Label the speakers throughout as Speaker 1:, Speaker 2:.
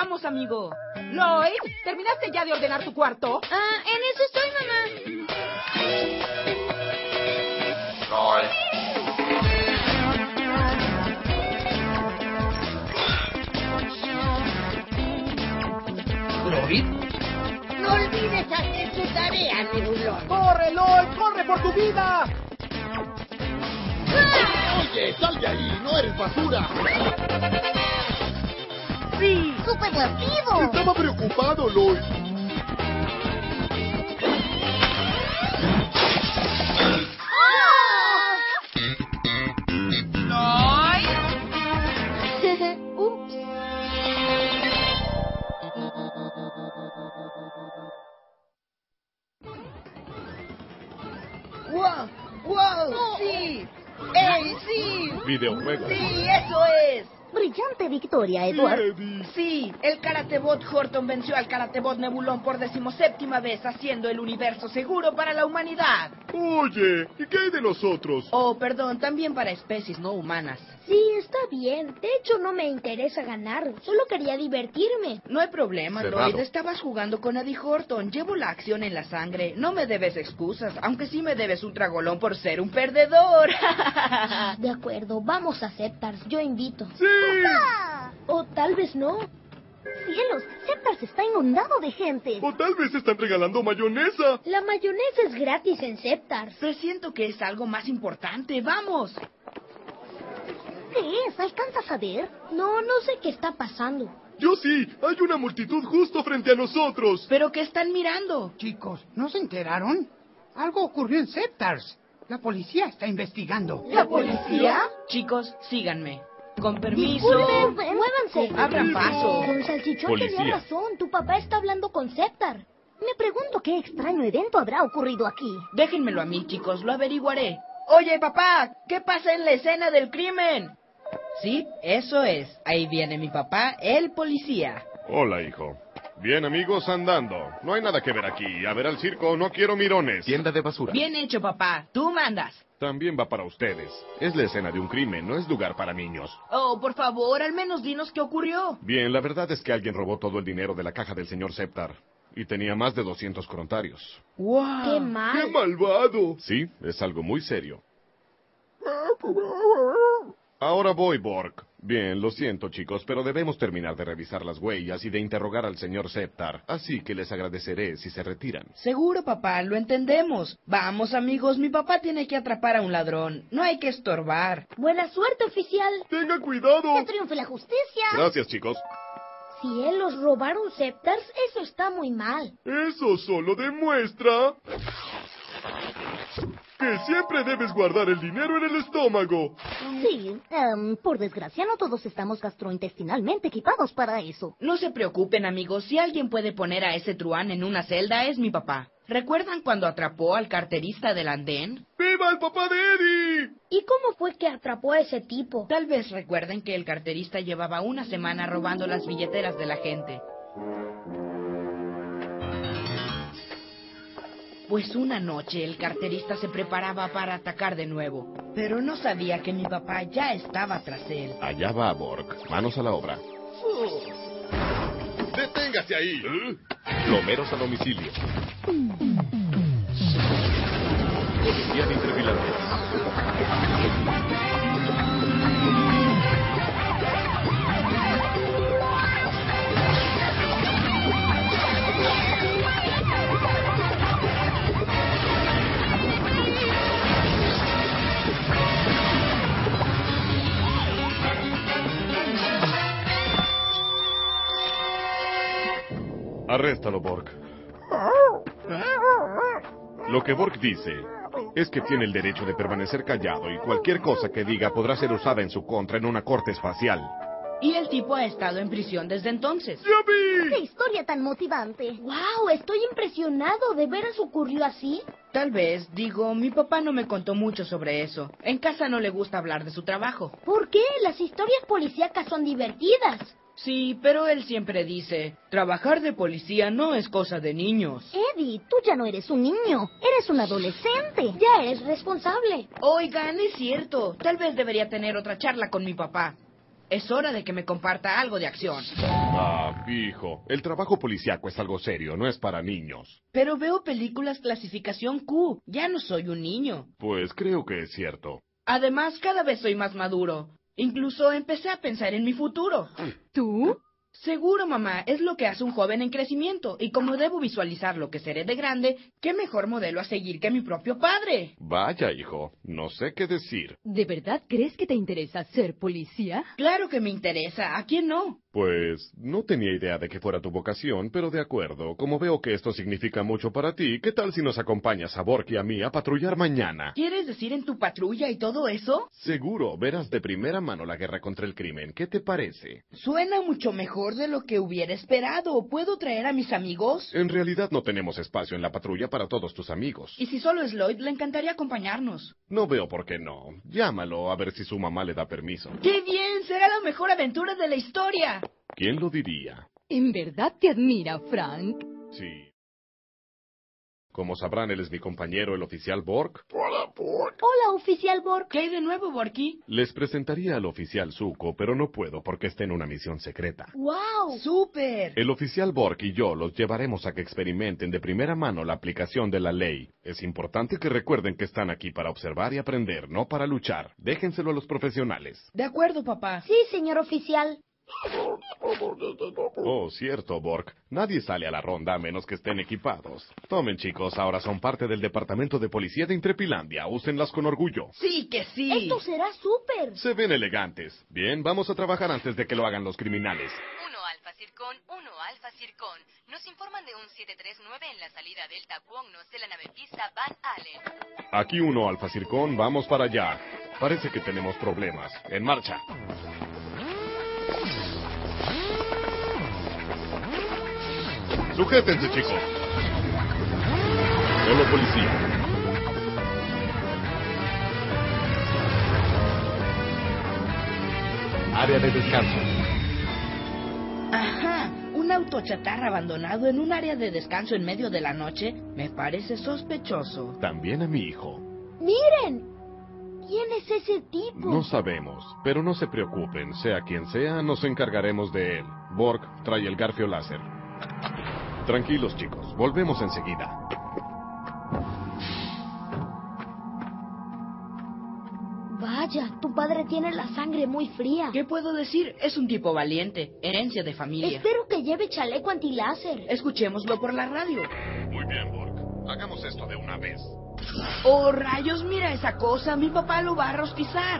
Speaker 1: Vamos, amigo. Lloyd, ¿terminaste ya de ordenar tu cuarto?
Speaker 2: En eso estoy, mamá.
Speaker 3: Lloyd.
Speaker 4: ¿Lloyd?
Speaker 5: No olvides hacer tu tarea, Nebulón.
Speaker 4: ¡Corre, Lloyd! ¡Corre por tu vida!
Speaker 6: Oye, sal de ahí, no eres basura.
Speaker 5: ¡Sí! ¡Súper divertido!
Speaker 6: Estaba preocupado, Lloyd.
Speaker 2: Ups.
Speaker 5: ¡Wow! ¡Wow! ¡Sí! ¡Ey, sí!
Speaker 7: Videojuegos.
Speaker 5: ¡Sí, eso es!
Speaker 8: Brillante victoria, Edward.
Speaker 5: Sí, el Karatebot Horton venció al Karatebot Nebulón por 17ª vez, haciendo el universo seguro para la humanidad.
Speaker 7: Oye, ¿y qué hay de nosotros?
Speaker 5: Oh, perdón, también para especies no humanas.
Speaker 2: Sí, está bien. De hecho, no me interesa ganar. Solo quería divertirme.
Speaker 5: No hay problema,
Speaker 7: Cerrado.
Speaker 5: Lloyd. Estabas jugando con Eddie Horton. Llevo la acción en la sangre. No me debes excusas, aunque sí me debes un tragolón por ser un perdedor.
Speaker 2: De acuerdo, vamos a Septars. Yo invito.
Speaker 7: ¡Sí!
Speaker 2: O tal vez no.
Speaker 8: Cielos, Septars está inundado de gente.
Speaker 7: O tal vez están regalando mayonesa.
Speaker 2: La mayonesa es gratis en Septars.
Speaker 5: Presiento que es algo más importante. ¡Vamos!
Speaker 8: ¿Qué es? ¿Alcanzas a ver?
Speaker 2: No sé qué está pasando.
Speaker 7: Yo sí, hay una multitud justo frente a nosotros.
Speaker 5: ¿Pero qué están mirando?
Speaker 4: Chicos, ¿no se enteraron? Algo ocurrió en Septars. La policía está investigando.
Speaker 5: ¿La policía? Chicos, síganme. Con permiso.
Speaker 2: Disculpen, muévanse.
Speaker 5: Abran paso.
Speaker 2: Don Salchichón
Speaker 7: Policía.
Speaker 2: tenía razón. Tu papá está hablando con Septar.
Speaker 8: Me pregunto qué extraño evento habrá ocurrido aquí.
Speaker 5: Déjenmelo a mí, chicos, lo averiguaré. Oye, papá, ¿qué pasa en la escena del crimen? Sí, eso es. Ahí viene mi papá, el policía.
Speaker 7: Hola, hijo. Bien, amigos, andando. No hay nada que ver aquí. A ver al circo, no quiero mirones.
Speaker 3: Tienda de basura.
Speaker 5: Bien hecho, papá. Tú mandas.
Speaker 7: También va para ustedes. Es la escena de un crimen, no es lugar para niños.
Speaker 5: Oh, por favor, al menos dinos qué ocurrió.
Speaker 7: Bien, la verdad es que alguien robó todo el dinero de la caja del señor Septar. Y tenía más de 200 corontarios.
Speaker 5: ¡Wow!
Speaker 2: ¡Qué mal!
Speaker 6: ¡Qué malvado!
Speaker 7: Sí, es algo muy serio. Ahora voy, Borg. Bien, lo siento, chicos, pero debemos terminar de revisar las huellas y de interrogar al señor Septar. Así que les agradeceré si se retiran.
Speaker 5: Seguro, papá, lo entendemos. Vamos, amigos, mi papá tiene que atrapar a un ladrón. No hay que estorbar.
Speaker 2: Buena suerte, oficial.
Speaker 7: ¡Tenga cuidado!
Speaker 8: ¡Que triunfe la justicia!
Speaker 7: Gracias, chicos.
Speaker 2: Cielos, robaron Septars. Eso está muy mal.
Speaker 7: Eso solo demuestra que siempre debes guardar el dinero en el estómago.
Speaker 8: Sí, por desgracia no todos estamos gastrointestinalmente equipados para eso.
Speaker 5: No se preocupen, amigos. Si alguien puede poner a ese truán en una celda, es mi papá. ¿Recuerdan cuando atrapó al carterista del andén?
Speaker 7: ¡Viva el papá de Eddie!
Speaker 2: ¿Y cómo fue que atrapó a ese tipo?
Speaker 5: Tal vez recuerden que el carterista llevaba una semana robando las billeteras de la gente. Pues una noche el carterista se preparaba para atacar de nuevo, pero no sabía que mi papá ya estaba tras él.
Speaker 7: Allá va, Borg. Manos a la obra.
Speaker 6: ¡Deténgase ahí!
Speaker 3: Plomeros a domicilio. Policía de Intervilantes.
Speaker 7: Arréstalo, Borg. Lo que Borg dice es que tiene el derecho de permanecer callado y cualquier cosa que diga podrá ser usada en su contra en una corte espacial.
Speaker 5: Y el tipo ha estado en prisión desde entonces.
Speaker 7: ¡Ya vi!
Speaker 8: ¡Qué historia tan motivante!
Speaker 2: ¡Wow! Estoy impresionado. ¿De veras ocurrió así?
Speaker 5: Tal vez, digo, mi papá no me contó mucho sobre eso. En casa no le gusta hablar de su trabajo.
Speaker 2: ¿Por qué? Las historias policíacas son divertidas.
Speaker 5: Sí, pero él siempre dice, trabajar de policía no es cosa de niños.
Speaker 8: Eddie, tú ya no eres un niño, eres un adolescente.
Speaker 2: Ya es responsable.
Speaker 5: Oigan, es cierto, tal vez debería tener otra charla con mi papá. Es hora de que me comparta algo de acción.
Speaker 7: Ah, hijo, el trabajo policíaco es algo serio, no es para niños.
Speaker 5: Pero veo películas clasificación Q. Ya no soy un niño.
Speaker 7: Pues creo que es cierto.
Speaker 5: Además, cada vez soy más maduro. Incluso empecé a pensar en mi futuro.
Speaker 1: ¿Tú?
Speaker 5: Seguro, mamá, es lo que hace un joven en crecimiento. Y como debo visualizar lo que seré de grande, ¿qué mejor modelo a seguir que mi propio padre?
Speaker 7: Vaya, hijo, no sé qué decir.
Speaker 1: ¿De verdad crees que te interesa ser policía?
Speaker 5: Claro que me interesa. ¿A quién no?
Speaker 7: Pues no tenía idea de que fuera tu vocación, pero de acuerdo. Como veo que esto significa mucho para ti, ¿qué tal si nos acompañas a Bork y a mí a patrullar mañana?
Speaker 5: ¿Quieres decir en tu patrulla y todo eso?
Speaker 7: Seguro, verás de primera mano la guerra contra el crimen. ¿Qué te parece?
Speaker 5: Suena mucho mejor de lo que hubiera esperado. ¿Puedo traer a mis amigos?
Speaker 7: En realidad no tenemos espacio en la patrulla para todos tus amigos.
Speaker 5: Y si solo es Lloyd, le encantaría acompañarnos.
Speaker 7: No veo por qué no. Llámalo a ver si su mamá le da permiso.
Speaker 5: ¡Qué bien! Será la mejor aventura de la historia.
Speaker 7: ¿Quién lo diría?
Speaker 1: ¿En verdad te admira, Frank?
Speaker 7: Sí. Como sabrán, él es mi compañero, el oficial Bork.
Speaker 2: Hola, oficial Bork.
Speaker 5: ¿Qué hay de nuevo, Borky?
Speaker 7: Les presentaría al oficial Zuko, pero no puedo porque está en una misión secreta.
Speaker 2: ¡Wow!
Speaker 5: ¡Súper!
Speaker 7: El oficial Bork y yo los llevaremos a que experimenten de primera mano la aplicación de la ley. Es importante que recuerden que están aquí para observar y aprender, no para luchar. Déjenselo a los profesionales.
Speaker 5: De acuerdo, papá.
Speaker 2: Sí, señor oficial.
Speaker 7: Oh, cierto, Bork. Nadie sale a la ronda a menos que estén equipados. Tomen, chicos, ahora son parte del departamento de policía de Intrepilandia. Úsenlas con orgullo.
Speaker 5: ¡Sí que sí!
Speaker 2: Esto será súper.
Speaker 7: Se ven elegantes. Bien, vamos a trabajar antes de que lo hagan los criminales.
Speaker 9: 1 Alfa Circón, 1 Alfa Circón. Nos informan de un 739 en la salida Delta Cuognos de la nave pista Van Allen.
Speaker 7: Aquí 1 Alfa Circón, vamos para allá. Parece que tenemos problemas. En marcha. Sujétense, chicos. Solo policía. Área de descanso.
Speaker 5: Ajá, un auto chatarra abandonado en un área de descanso en medio de la noche me parece sospechoso.
Speaker 7: También a mi hijo.
Speaker 2: Miren. ¿Quién es ese tipo?
Speaker 7: No sabemos, pero no se preocupen. Sea quien sea, nos encargaremos de él. Bork, trae el garfio láser. Tranquilos, chicos. Volvemos enseguida.
Speaker 2: Vaya, tu padre tiene la sangre muy fría.
Speaker 5: ¿Qué puedo decir? Es un tipo valiente, herencia de familia.
Speaker 2: Espero que lleve chaleco antiláser.
Speaker 5: Escuchémoslo por la radio.
Speaker 7: Muy bien, Bork. Hagamos esto de una vez.
Speaker 5: ¡Oh, rayos! ¡Mira esa cosa! ¡Mi papá lo va a rostizar!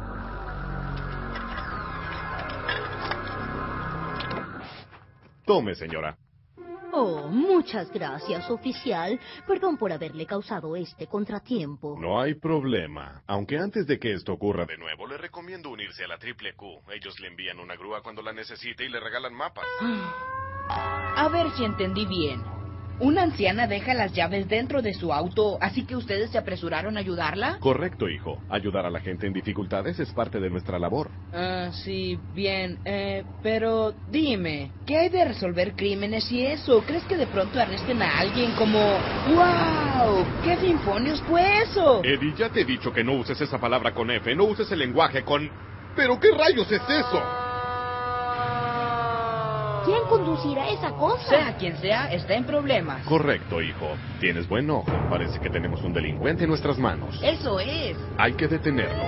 Speaker 7: Tome, señora.
Speaker 8: Oh, muchas gracias, oficial. Perdón por haberle causado este contratiempo.
Speaker 7: No hay problema. Aunque antes de que esto ocurra de nuevo, le recomiendo unirse a la Triple Q. Ellos le envían una grúa cuando la necesite y le regalan mapas.
Speaker 5: A ver si entendí bien. Una anciana deja las llaves dentro de su auto, así que ustedes se apresuraron a ayudarla.
Speaker 7: Correcto, hijo. Ayudar a la gente en dificultades es parte de nuestra labor.
Speaker 5: Sí, bien. Pero dime, ¿qué hay de resolver crímenes y eso? ¿Crees que de pronto arresten a alguien como... ¡Wow! ¿Qué demonios fue eso?
Speaker 7: Eddie, ya te he dicho que no uses esa palabra con F. No uses el lenguaje con... ¿Pero qué rayos es eso?
Speaker 2: ¿Quién conducirá esa cosa?
Speaker 5: Sea quien sea, está en problemas.
Speaker 7: Correcto, hijo. Tienes buen ojo. Parece que tenemos un delincuente en nuestras manos.
Speaker 5: Eso es.
Speaker 7: Hay que detenerlo.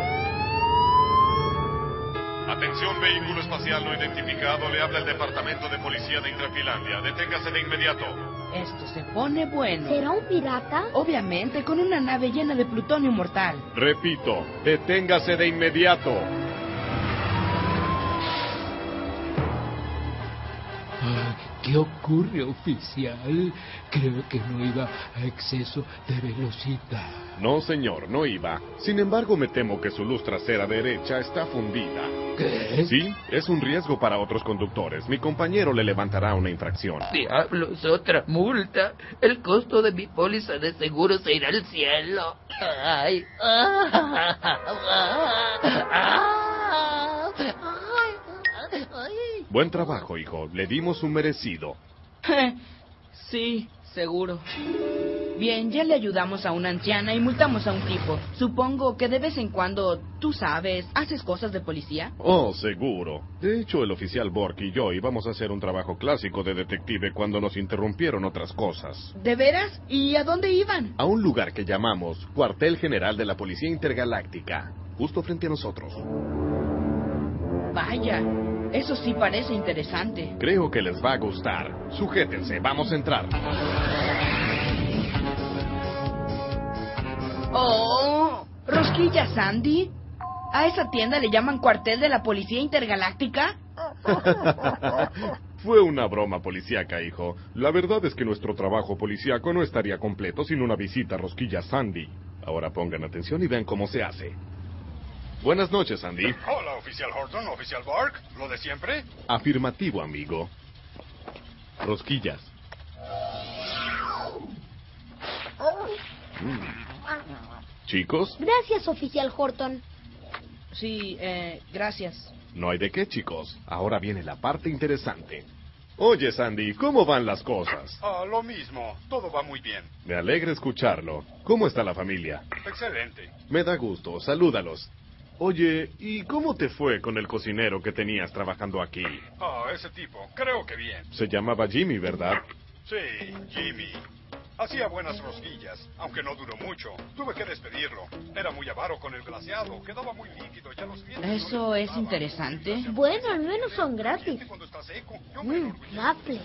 Speaker 7: Atención, vehículo espacial no identificado. Le habla el departamento de policía de Intrepilandia. Deténgase de inmediato.
Speaker 5: Esto se pone bueno.
Speaker 2: ¿Será un pirata?
Speaker 5: Obviamente, con una nave llena de plutonio mortal.
Speaker 7: Repito, deténgase de inmediato.
Speaker 10: ¿Qué ocurre, oficial? Creo que no iba a exceso de velocidad.
Speaker 7: No, señor, no iba. Sin embargo, me temo que su luz trasera derecha está fundida.
Speaker 10: ¿Qué?
Speaker 7: Sí, es un riesgo para otros conductores. Mi compañero le levantará una infracción.
Speaker 10: Diablos, otra multa. El costo de mi póliza de seguro se irá al cielo. Ay.
Speaker 7: Buen trabajo, hijo. Le dimos un merecido.
Speaker 5: Sí, seguro. Bien, ya le ayudamos a una anciana y multamos a un tipo. Supongo que de vez en cuando, tú sabes, haces cosas de policía.
Speaker 7: Oh, seguro. De hecho, el oficial Bork y yo íbamos a hacer un trabajo clásico de detective cuando nos interrumpieron otras cosas.
Speaker 5: ¿De veras? ¿Y a dónde iban?
Speaker 7: A un lugar que llamamos Cuartel General de la Policía Intergaláctica, justo frente a nosotros.
Speaker 5: Vaya, eso sí parece interesante.
Speaker 7: Creo que les va a gustar. Sujétense, vamos a entrar.
Speaker 5: ¡Oh! ¿Rosquilla Sandy? ¿A esa tienda le llaman cuartel de la Policía Intergaláctica?
Speaker 7: Fue una broma policíaca, hijo. La verdad es que nuestro trabajo policíaco no estaría completo sin una visita a Rosquilla Sandy. Ahora pongan atención y vean cómo se hace. Buenas noches, Sandy.
Speaker 11: Hola, oficial Horton, oficial Bork. ¿Lo de siempre?
Speaker 7: Afirmativo, amigo. Rosquillas. ¿Chicos?
Speaker 2: Gracias, oficial Horton.
Speaker 5: Sí, gracias.
Speaker 7: No hay de qué, chicos. Ahora viene la parte interesante. Oye, Sandy, ¿cómo van las cosas?
Speaker 11: Lo mismo. Todo va muy bien.
Speaker 7: Me alegra escucharlo. ¿Cómo está la familia?
Speaker 11: Excelente.
Speaker 7: Me da gusto. Salúdalos. Oye, ¿y cómo te fue con el cocinero que tenías trabajando aquí?
Speaker 11: Ese tipo. Creo que bien.
Speaker 7: Se llamaba Jimmy, ¿verdad?
Speaker 11: Sí, Jimmy. Hacía buenas rosquillas, aunque no duró mucho. Tuve que despedirlo. Era muy avaro con el glaseado, quedaba muy líquido. Ya los clientes
Speaker 5: Eso es interesante.
Speaker 2: Bueno, al menos son gratis. Waffles.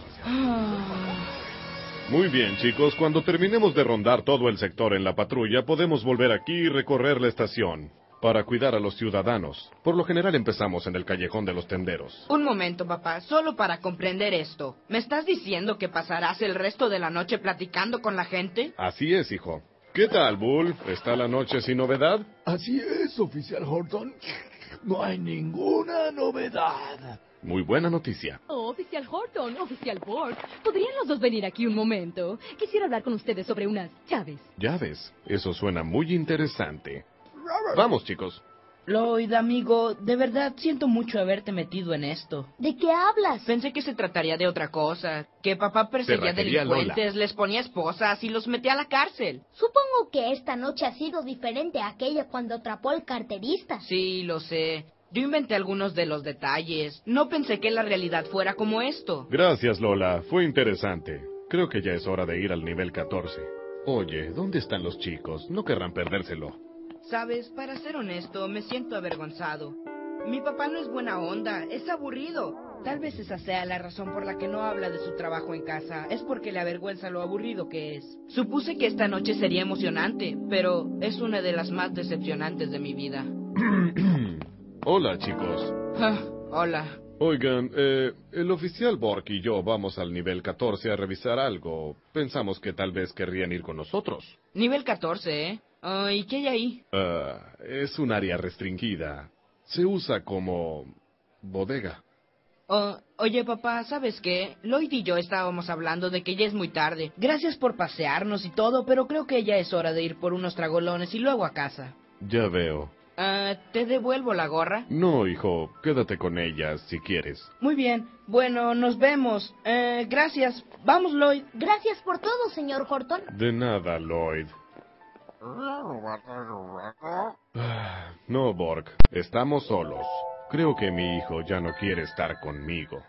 Speaker 7: Muy bien, chicos. Cuando terminemos de rondar todo el sector en la patrulla, podemos volver aquí y recorrer la estación para cuidar a los ciudadanos. Por lo general empezamos en el callejón de los tenderos.
Speaker 5: Un momento, papá, solo para comprender esto. ¿Me estás diciendo que pasarás el resto de la noche platicando con la gente?
Speaker 7: Así es, hijo. ¿Qué tal, Bull? ¿Está la noche sin novedad?
Speaker 10: Así es, oficial Horton. No hay ninguna novedad.
Speaker 7: Muy buena noticia.
Speaker 1: Oh, oficial Horton, oficial Bork. ¿Podrían los dos venir aquí un momento? Quisiera hablar con ustedes sobre unas llaves.
Speaker 7: ¿Llaves? Eso suena muy interesante. Vamos, chicos.
Speaker 5: Lloyd, amigo, de verdad siento mucho haberte metido en esto.
Speaker 2: ¿De qué hablas?
Speaker 5: Pensé que se trataría de otra cosa. Que papá perseguía delincuentes, les ponía esposas y los metía a la cárcel.
Speaker 2: Supongo que esta noche ha sido diferente a aquella cuando atrapó al carterista.
Speaker 5: Sí, lo sé. Yo inventé algunos de los detalles. No pensé que la realidad fuera como esto.
Speaker 7: Gracias, Lola. Fue interesante. Creo que ya es hora de ir al nivel 14. Oye, ¿dónde están los chicos? No querrán perdérselo.
Speaker 5: Sabes, para ser honesto, me siento avergonzado. Mi papá no es buena onda, es aburrido. Tal vez esa sea la razón por la que no habla de su trabajo en casa. Es porque le avergüenza lo aburrido que es. Supuse que esta noche sería emocionante, pero es una de las más decepcionantes de mi vida.
Speaker 7: Hola, chicos.
Speaker 5: Hola.
Speaker 7: Oigan, el oficial Bork y yo vamos al nivel 14 a revisar algo. Pensamos que tal vez querrían ir con nosotros.
Speaker 5: Nivel 14, ¿eh? ¿Y qué hay ahí?
Speaker 7: Es un área restringida. Se usa como bodega.
Speaker 5: Oye, papá, ¿sabes qué? Lloyd y yo estábamos hablando de que ya es muy tarde. Gracias por pasearnos y todo, pero creo que ya es hora de ir por unos tragolones y luego a casa.
Speaker 7: Ya veo.
Speaker 5: ¿Te devuelvo la gorra?
Speaker 7: No, hijo, quédate con ella si quieres.
Speaker 5: Muy bien. Bueno, nos vemos. Gracias. Vamos, Lloyd.
Speaker 2: Gracias por todo, señor Horton.
Speaker 7: De nada, Lloyd. No, Bork. Estamos solos. Creo que mi hijo ya no quiere estar conmigo.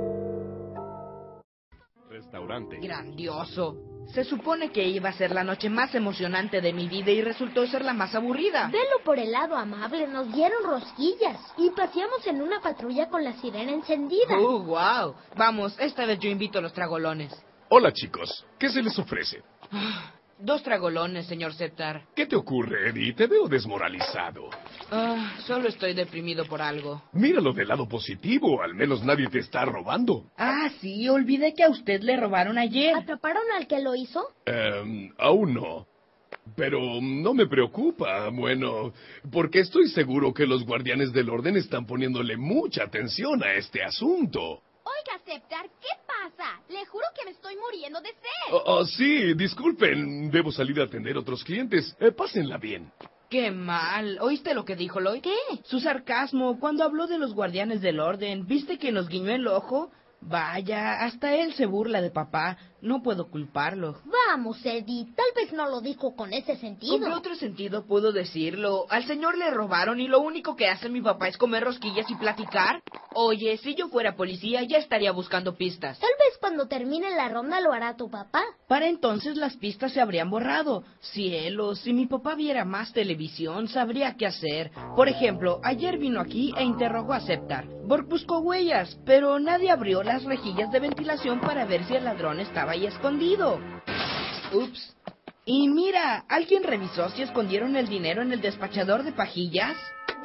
Speaker 7: Restaurante.
Speaker 5: Grandioso. Se supone que iba a ser la noche más emocionante de mi vida y resultó ser la más aburrida.
Speaker 2: Velo por el lado amable, nos dieron rosquillas y paseamos en una patrulla con la sirena encendida.
Speaker 5: Wow. Vamos, esta vez yo invito a los tragolones.
Speaker 6: Hola, chicos. ¿Qué se les ofrece?
Speaker 5: 2 tragolones, señor Septar.
Speaker 6: ¿Qué te ocurre, Eddie? Te veo desmoralizado.
Speaker 5: Solo estoy deprimido por algo.
Speaker 6: Míralo del lado positivo. Al menos nadie te está robando.
Speaker 5: Sí, olvidé que a usted le robaron ayer.
Speaker 2: ¿Atraparon al que lo hizo?
Speaker 6: Aún no. Pero no me preocupa, bueno, porque estoy seguro que los guardianes del orden están poniéndole mucha atención a este asunto.
Speaker 12: Oiga, Septar, ¿qué pasa? Le juro que me estoy muriendo de sed.
Speaker 6: Sí, disculpen, debo salir a atender otros clientes. Pásenla bien.
Speaker 5: ¡Qué mal! ¿Oíste lo que dijo Lloyd?
Speaker 2: ¿Qué?
Speaker 5: Su sarcasmo, cuando habló de los guardianes del orden. ¿Viste que nos guiñó el ojo? Vaya, hasta él se burla de papá. No puedo culparlo.
Speaker 2: Vamos, Eddie, tal vez no lo dijo con ese sentido.
Speaker 5: ¿Con qué otro sentido puedo decirlo? Al señor le robaron y lo único que hace mi papá es comer rosquillas y platicar. Oye, si yo fuera policía ya estaría buscando pistas.
Speaker 2: Tal vez cuando termine la ronda lo hará tu papá.
Speaker 5: Para entonces las pistas se habrían borrado. Cielos, si mi papá viera más televisión, sabría qué hacer. Por ejemplo, ayer vino aquí e interrogó a Septar. Borg buscó huellas, pero nadie abrió las rejillas de ventilación para ver si el ladrón estaba ahí escondido. Ups. Y mira, ¿alguien revisó si escondieron el dinero en el despachador de pajillas?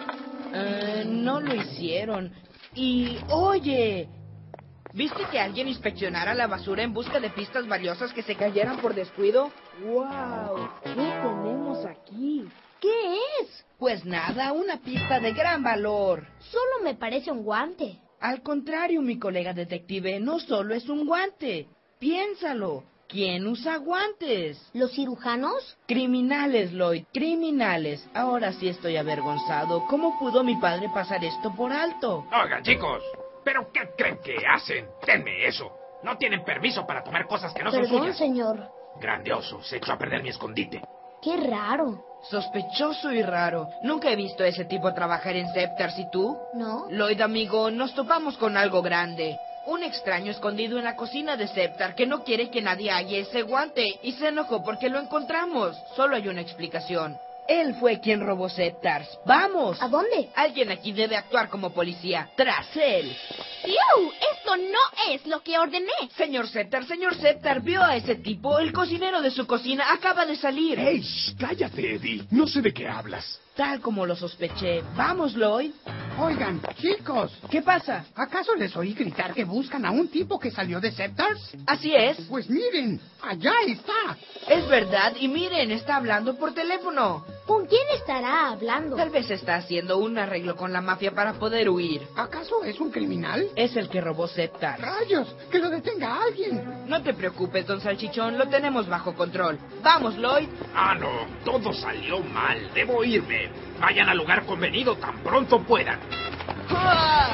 Speaker 5: No lo hicieron. Y, oye, ¿viste que alguien inspeccionara la basura en busca de pistas valiosas que se cayeran por descuido? ¡Wow! ¿Qué tenemos aquí?
Speaker 2: ¿Qué es?
Speaker 5: Pues nada, una pista de gran valor.
Speaker 2: Solo me parece un guante.
Speaker 5: Al contrario, mi colega detective, no solo es un guante. Piénsalo. ¿Quién usa guantes?
Speaker 2: ¿Los cirujanos?
Speaker 5: Criminales, Lloyd, criminales. Ahora sí estoy avergonzado. ¿Cómo pudo mi padre pasar esto por alto?
Speaker 13: Oigan, chicos, ¿pero qué creen que hacen? Denme eso. No tienen permiso para tomar cosas que no son
Speaker 2: Perdón,
Speaker 13: suyas.
Speaker 2: señor.
Speaker 13: Grandioso, se echó a perder mi escondite.
Speaker 2: Qué raro.
Speaker 5: Sospechoso y raro. Nunca he visto a ese tipo trabajar en Septars, ¿y tú?
Speaker 2: No.
Speaker 5: Lloyd, amigo, nos topamos con algo grande. Un extraño escondido en la cocina de Septar que no quiere que nadie halle ese guante y se enojó porque lo encontramos. Solo hay una explicación. Él fue quien robó Septars. ¡Vamos!
Speaker 2: ¿A dónde?
Speaker 5: Alguien aquí debe actuar como policía. ¡Tras él!
Speaker 12: ¡Iu! ¡Esto no es lo que ordené!
Speaker 5: Señor Septar, ¿vio a ese tipo? El cocinero de su cocina acaba de salir.
Speaker 13: ¡Ey! ¡Cállate, Eddie! No sé de qué hablas.
Speaker 5: Tal como lo sospeché. ¡Vamos, Lloyd!
Speaker 4: Oigan, chicos.
Speaker 5: ¿Qué pasa?
Speaker 4: ¿Acaso les oí gritar que buscan a un tipo que salió de Septars?
Speaker 5: Así es.
Speaker 4: Pues miren, allá está.
Speaker 5: Es verdad, y miren, está hablando por teléfono.
Speaker 2: ¿Con quién estará hablando?
Speaker 5: Tal vez está haciendo un arreglo con la mafia para poder huir.
Speaker 4: ¿Acaso es un criminal?
Speaker 5: Es el que robó Septars.
Speaker 4: ¡Rayos! ¡Que lo detenga alguien!
Speaker 5: No te preocupes, don Salchichón, lo tenemos bajo control. ¡Vamos, Lloyd!
Speaker 13: Ah, no, todo salió mal. Debo irme. Vayan al lugar convenido tan pronto puedan.
Speaker 5: ¡Ah!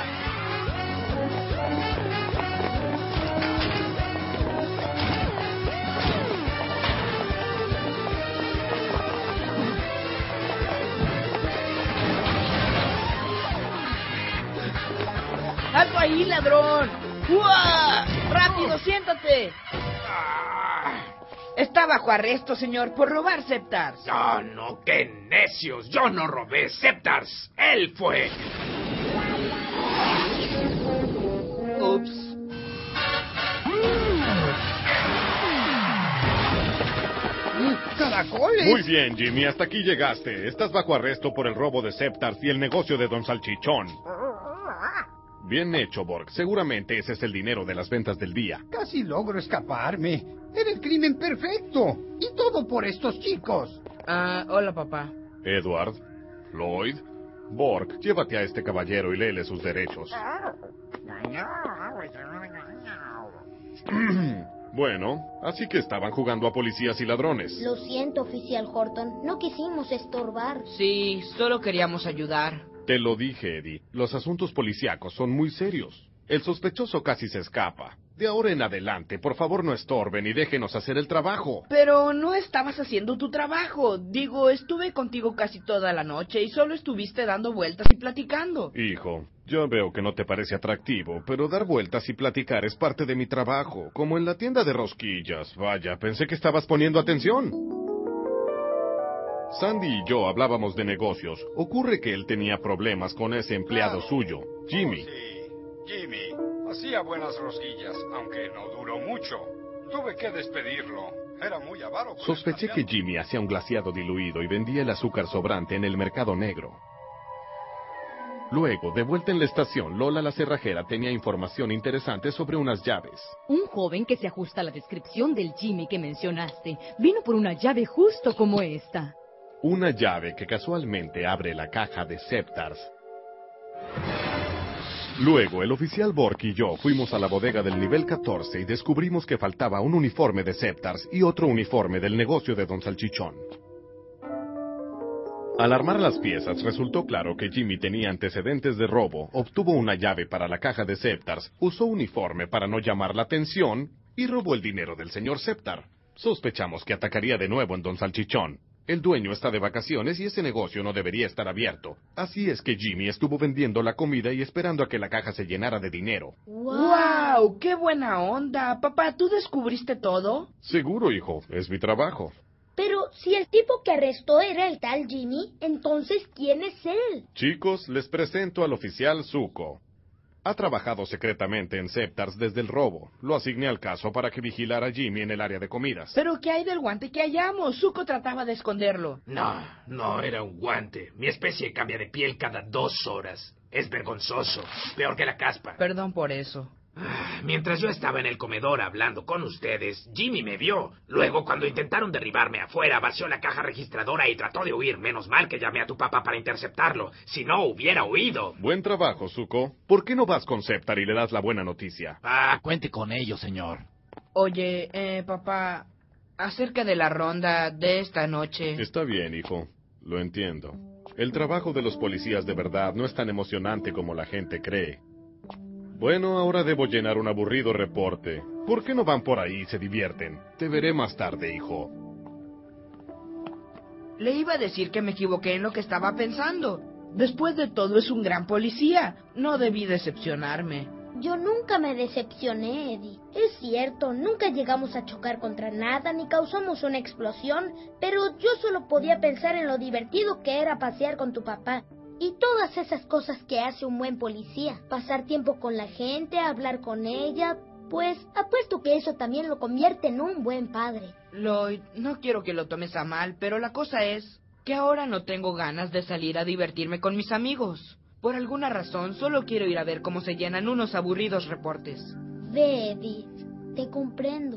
Speaker 5: ¡Alto ahí, ladrón! ¡Uah! ¡Rápido, siéntate! Está bajo arresto, señor, por robar Septars.
Speaker 13: ¡Ah, no! ¡Qué necios! Yo no robé Septars. Él fue.
Speaker 5: Ups.
Speaker 4: ¡Caracoles!
Speaker 7: Muy bien, Jimmy, hasta aquí llegaste. Estás bajo arresto por el robo de Septars y el negocio de Don Salchichón. Bien hecho, Borg. Seguramente ese es el dinero de las ventas del día.
Speaker 4: Casi logro escaparme. Era el crimen perfecto. Y todo por estos chicos.
Speaker 5: Hola, papá.
Speaker 7: Edward, Lloyd, Borg, llévate a este caballero y léele sus derechos. Bueno, así que estaban jugando a policías y ladrones.
Speaker 2: Lo siento, oficial Horton. No quisimos estorbar.
Speaker 5: Sí, solo queríamos ayudar.
Speaker 7: Te lo dije, Eddie. Los asuntos policíacos son muy serios. El sospechoso casi se escapa. De ahora en adelante, por favor no estorben y déjenos hacer el trabajo.
Speaker 5: Pero no estabas haciendo tu trabajo. Digo, estuve contigo casi toda la noche y solo estuviste dando vueltas y platicando.
Speaker 7: Hijo, yo veo que no te parece atractivo, pero dar vueltas y platicar es parte de mi trabajo, como en la tienda de rosquillas. Vaya, pensé que estabas poniendo atención. Sandy y yo hablábamos de negocios. Ocurre que él tenía problemas con ese empleado suyo, Jimmy.
Speaker 11: Sí, Jimmy. Hacía buenas rosquillas, aunque no duró mucho. Tuve que despedirlo. Era muy avaro.
Speaker 7: Sospeché que Jimmy hacía un glaseado diluido y vendía el azúcar sobrante en el mercado negro. Luego, de vuelta en la estación, Lola la cerrajera tenía información interesante sobre unas llaves.
Speaker 1: Un joven que se ajusta a la descripción del Jimmy que mencionaste vino por una llave justo como esta.
Speaker 7: Una llave que casualmente abre la caja de Septars. Luego, el oficial Borg y yo fuimos a la bodega del nivel 14 y descubrimos que faltaba un uniforme de Septars y otro uniforme del negocio de Don Salchichón. Al armar las piezas, resultó claro que Jimmy tenía antecedentes de robo, obtuvo una llave para la caja de Septars, usó uniforme para no llamar la atención y robó el dinero del señor Septar. Sospechamos que atacaría de nuevo en Don Salchichón. El dueño está de vacaciones y ese negocio no debería estar abierto. Así es que Jimmy estuvo vendiendo la comida y esperando a que la caja se llenara de dinero.
Speaker 5: ¡Wow! ¡Qué buena onda! Papá, ¿tú descubriste todo?
Speaker 7: Seguro, hijo. Es mi trabajo.
Speaker 2: Pero si el tipo que arrestó era el tal Jimmy, entonces ¿quién es él?
Speaker 7: Chicos, les presento al oficial Zuko. Ha trabajado secretamente en Septars desde el robo. Lo asigné al caso para que vigilara a Jimmy en el área de comidas.
Speaker 5: ¿Pero qué hay del guante que hallamos? Zuko trataba de esconderlo.
Speaker 13: No era un guante. Mi especie cambia de piel cada 2 horas. Es vergonzoso. Peor que la caspa.
Speaker 5: Perdón por eso.
Speaker 13: Mientras yo estaba en el comedor hablando con ustedes, Jimmy me vio. Luego, cuando intentaron derribarme afuera, vació la caja registradora y trató de huir. Menos mal que llamé a tu papá para interceptarlo. Si no, hubiera huido.
Speaker 7: Buen trabajo, Zuko. ¿Por qué no vas con Septar y le das la buena noticia?
Speaker 10: Cuente con ello, señor.
Speaker 5: Oye, papá, acerca de la ronda de esta noche...
Speaker 7: Está bien, hijo. Lo entiendo. El trabajo de los policías de verdad no es tan emocionante como la gente cree. Bueno, ahora debo llenar un aburrido reporte. ¿Por qué no van por ahí y se divierten? Te veré más tarde, hijo.
Speaker 5: Le iba a decir que me equivoqué en lo que estaba pensando. Después de todo, es un gran policía. No debí decepcionarme.
Speaker 2: Yo nunca me decepcioné, Eddie. Es cierto, nunca llegamos a chocar contra nada ni causamos una explosión, pero yo solo podía pensar en lo divertido que era pasear con tu papá. Y todas esas cosas que hace un buen policía. Pasar tiempo con la gente, hablar con ella. Pues apuesto que eso también lo convierte en un buen padre.
Speaker 5: Lloyd, no quiero que lo tomes a mal, pero la cosa es que ahora no tengo ganas de salir a divertirme con mis amigos. Por alguna razón, solo quiero ir a ver cómo se llenan unos aburridos reportes.
Speaker 2: Ve, Edith, te comprendo.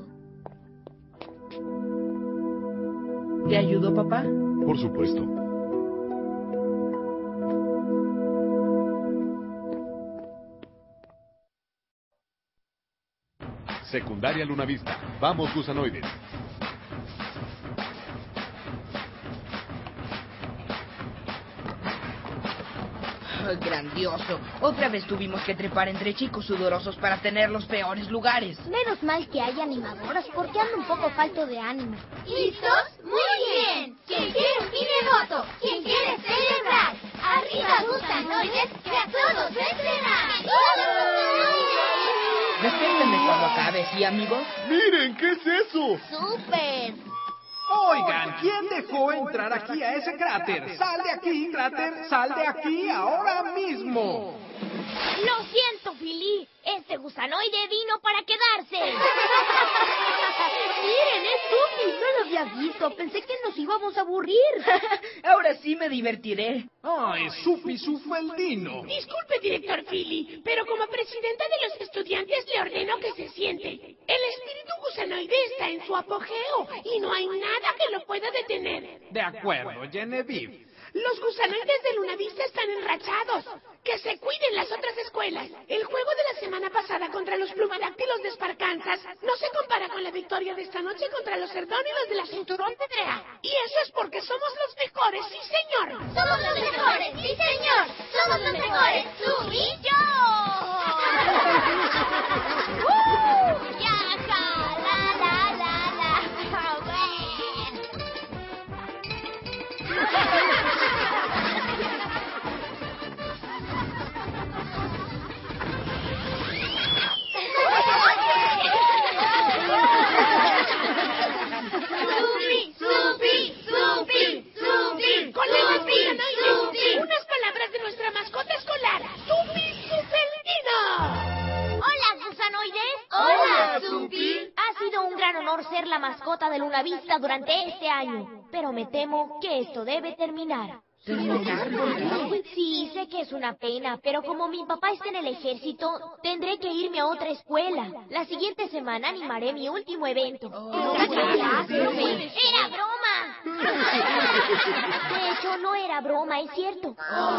Speaker 5: ¿Te ayudo, papá?
Speaker 7: Por supuesto. Secundaria Luna Vista. Vamos, gusanoides.
Speaker 5: Grandioso. Otra vez tuvimos que trepar entre chicos sudorosos para tener los peores lugares.
Speaker 2: Menos mal que hay animadoras porque ando un poco falto de ánimo.
Speaker 12: ¿Listos? ¡Muy bien! ¿Quién quiere un pinemoto? ¿Quién quiere celebrar? ¡Arriba gusanoides que a todos vendrán!
Speaker 5: Respétenme cuando acabe, ¿sí, amigos?
Speaker 6: ¡Miren! ¿Qué es eso?
Speaker 12: ¡Súper!
Speaker 14: Oigan, ¿quién dejó entrar aquí a ese cráter? ¡Sal de aquí, cráter! ¡Sal de aquí ahora mismo!
Speaker 12: Lo siento, Philly. Este gusanoide vino para quedarse.
Speaker 2: Miren, es Sophie. No lo había visto. Pensé que nos íbamos a aburrir.
Speaker 5: Ahora sí me divertiré.
Speaker 14: ¡Ay, Supi su feldino!
Speaker 15: Disculpe, director Philly, pero como presidenta de los estudiantes le ordeno que se siente. El espíritu gusanoide está en su apogeo y no hay nada que lo pueda detener.
Speaker 14: De acuerdo, Genevieve.
Speaker 15: Los gusanoides de Luna Vista están enrachados. Que se cuiden las otras escuelas. El juego de la semana pasada contra los plumadáctilos de Sparkansas no se compara con la victoria de esta noche contra los cerdónidos de la cinturón de Drea. Y eso es porque somos los mejores, sí señor.
Speaker 12: Somos los mejores, sí señor. Somos los mejores, tú y yo. ¡Yaja! ¡La! ¡Supi!
Speaker 15: ¡Colegas gusanoides! Unas palabras de nuestra mascota escolar, Supi Sufeldino.
Speaker 12: ¡Hola, gusanoides! ¡Hola, Supi!
Speaker 2: Ha sido un gran honor ser la mascota de Luna Vista durante este año, pero me temo que esto debe terminar.
Speaker 5: ¿Terminar?
Speaker 2: Sí, sé que es una pena, pero como mi papá está en el ejército, tendré que irme a otra escuela. La siguiente semana animaré mi último evento.
Speaker 12: ¡Era broma!
Speaker 2: De hecho, no era broma, es cierto.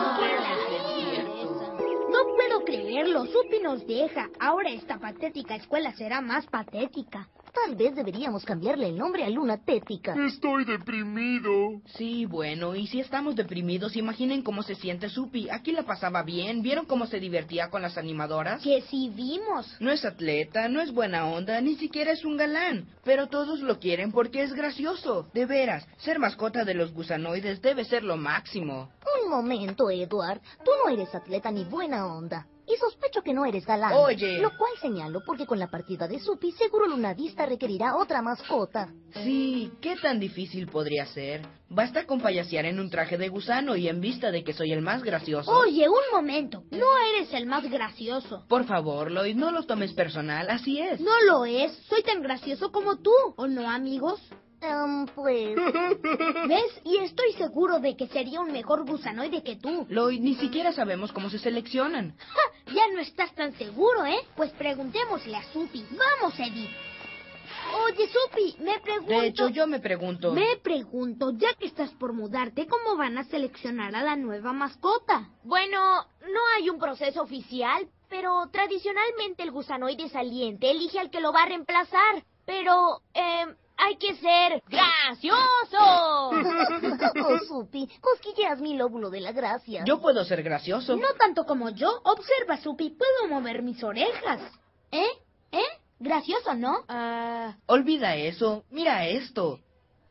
Speaker 2: No puedo creerlo, Supi nos deja. Ahora esta patética escuela será más patética.
Speaker 8: Tal vez deberíamos cambiarle el nombre a Luna Tétrica.
Speaker 6: Estoy deprimido.
Speaker 5: Sí, bueno, y si estamos deprimidos, imaginen cómo se siente Supi. Aquí la pasaba bien. ¿Vieron cómo se divertía con las animadoras?
Speaker 2: Que sí vimos.
Speaker 5: No es atleta, no es buena onda, ni siquiera es un galán. Pero todos lo quieren porque es gracioso. De veras, ser mascota de los gusanoides debe ser lo máximo.
Speaker 8: Un momento, Edward. Tú no eres atleta ni buena onda. Y sospecho que no eres galán.
Speaker 5: Oye.
Speaker 8: Lo cual señalo porque con la partida de Supi seguro Luna Vista requerirá otra mascota.
Speaker 5: Sí, ¿qué tan difícil podría ser? Basta con payasear en un traje de gusano y en vista de que soy el más gracioso.
Speaker 2: Oye, un momento. No eres el más gracioso.
Speaker 5: Por favor, Lloyd, no lo tomes personal, así es.
Speaker 2: No lo es. Soy tan gracioso como tú. ¿O no, amigos?
Speaker 8: Pues...
Speaker 2: ¿Ves? Y estoy seguro de que sería un mejor gusanoide que tú.
Speaker 5: Lloyd, ni siquiera sabemos cómo se seleccionan.
Speaker 2: ¡Ja! Ya no estás tan seguro, ¿eh? Pues preguntémosle a Supi. ¡Vamos, Eddie! Oye, Supi, me pregunto...
Speaker 5: De hecho, yo me pregunto...
Speaker 2: ya que estás por mudarte, ¿cómo van a seleccionar a la nueva mascota?
Speaker 16: Bueno, no hay un proceso oficial, pero tradicionalmente el gusanoide saliente elige al que lo va a reemplazar. Pero, hay que ser gracioso.
Speaker 8: Oh, Supi, cosquilleas mi lóbulo de la gracia.
Speaker 5: Yo puedo ser gracioso.
Speaker 2: No tanto como yo. Observa, Supi, puedo mover mis orejas. ¿Eh? Gracioso, ¿no?
Speaker 5: Olvida eso. Mira esto.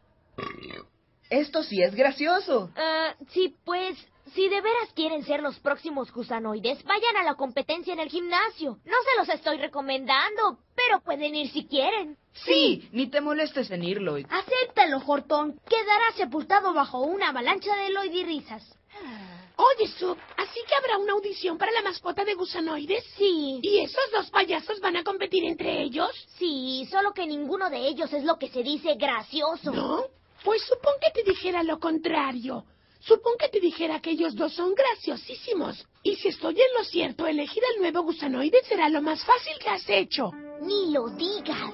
Speaker 5: Esto sí es gracioso.
Speaker 16: Sí, pues, si de veras quieren ser los próximos gusanoides, vayan a la competencia en el gimnasio. No se los estoy recomendando, pero pueden ir si quieren.
Speaker 5: Sí, ni te molestes en ir, Lloyd.
Speaker 2: Acéptalo, Horton. Quedará sepultado bajo una avalancha de Lloyd y risas.
Speaker 15: Oye, Sup, ¿así que habrá una audición para la mascota de gusanoides?
Speaker 16: Sí.
Speaker 15: ¿Y esos dos payasos van a competir entre ellos?
Speaker 16: Sí, solo que ninguno de ellos es lo que se dice gracioso.
Speaker 15: ¿No? Pues supón que te dijera lo contrario. Supón que te dijera que ellos dos son graciosísimos. Y si estoy en lo cierto, elegir al nuevo gusanoide será lo más fácil que has hecho.
Speaker 16: Ni lo digas.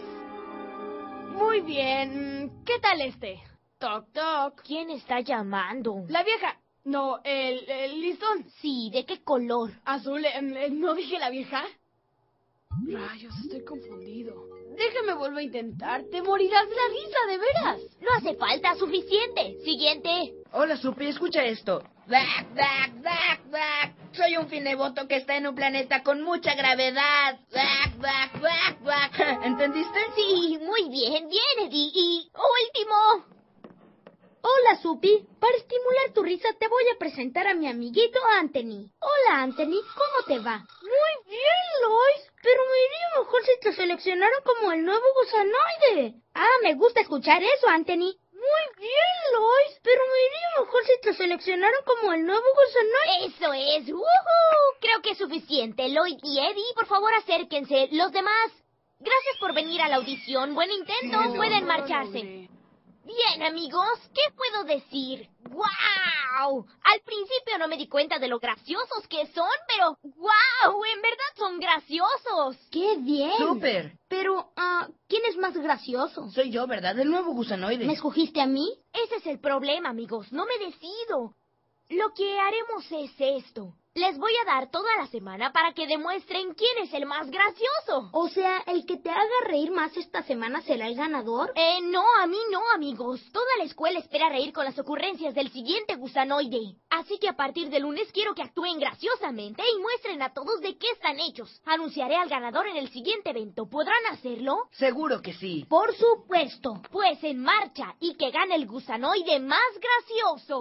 Speaker 1: Muy bien. ¿Qué tal este? Toc, toc.
Speaker 16: ¿Quién está llamando?
Speaker 1: La vieja. No, el listón.
Speaker 16: Sí, ¿de qué color?
Speaker 1: Azul. ¿No dije la vieja? Rayos, estoy confundido. Déjame volver a intentar. Te morirás de la risa, de veras.
Speaker 16: No hace falta, suficiente. Siguiente.
Speaker 5: Hola, Supi, escucha esto. Back, back, back, back. Soy un fineboto que está en un planeta con mucha gravedad. Back, back, back, back. ¿Entendiste?
Speaker 16: Sí, muy bien, Eddie. Y último.
Speaker 2: Hola, Supi. Para estimular tu risa te voy a presentar a mi amiguito Anthony. Hola, Anthony. ¿Cómo te va? Muy bien, Lois. Pero me iría mejor si te seleccionaron como el nuevo gusanoide. Me gusta escuchar eso, Anthony. Muy bien, Lois. Pero me iría mejor si te seleccionaron como el nuevo gusanoide.
Speaker 16: Eso es. ¡Woohoo! Creo que es suficiente. Lloyd y Eddie, por favor, acérquense. Los demás, gracias por venir a la audición. Buen intento. Pueden marcharse. Bien, amigos, ¿qué puedo decir? ¡Guau! Al principio no me di cuenta de lo graciosos que son, pero ¡guau! En verdad son graciosos.
Speaker 2: ¡Qué bien!
Speaker 5: ¡Súper!
Speaker 2: Pero, ¿quién es más gracioso?
Speaker 5: Soy yo, ¿verdad? El nuevo gusanoide.
Speaker 2: ¿Me escogiste a mí?
Speaker 16: Ese es el problema, amigos. No me decido. Lo que haremos es esto. Les voy a dar toda la semana para que demuestren quién es el más gracioso.
Speaker 2: O sea, ¿el que te haga reír más esta semana será el ganador?
Speaker 16: No, a mí no, amigos. Toda la escuela espera reír con las ocurrencias del siguiente gusanoide. Así que a partir de lunes quiero que actúen graciosamente y muestren a todos de qué están hechos. Anunciaré al ganador en el siguiente evento. ¿Podrán hacerlo?
Speaker 5: Seguro que sí.
Speaker 2: Por supuesto.
Speaker 16: Pues en marcha y que gane el gusanoide más gracioso.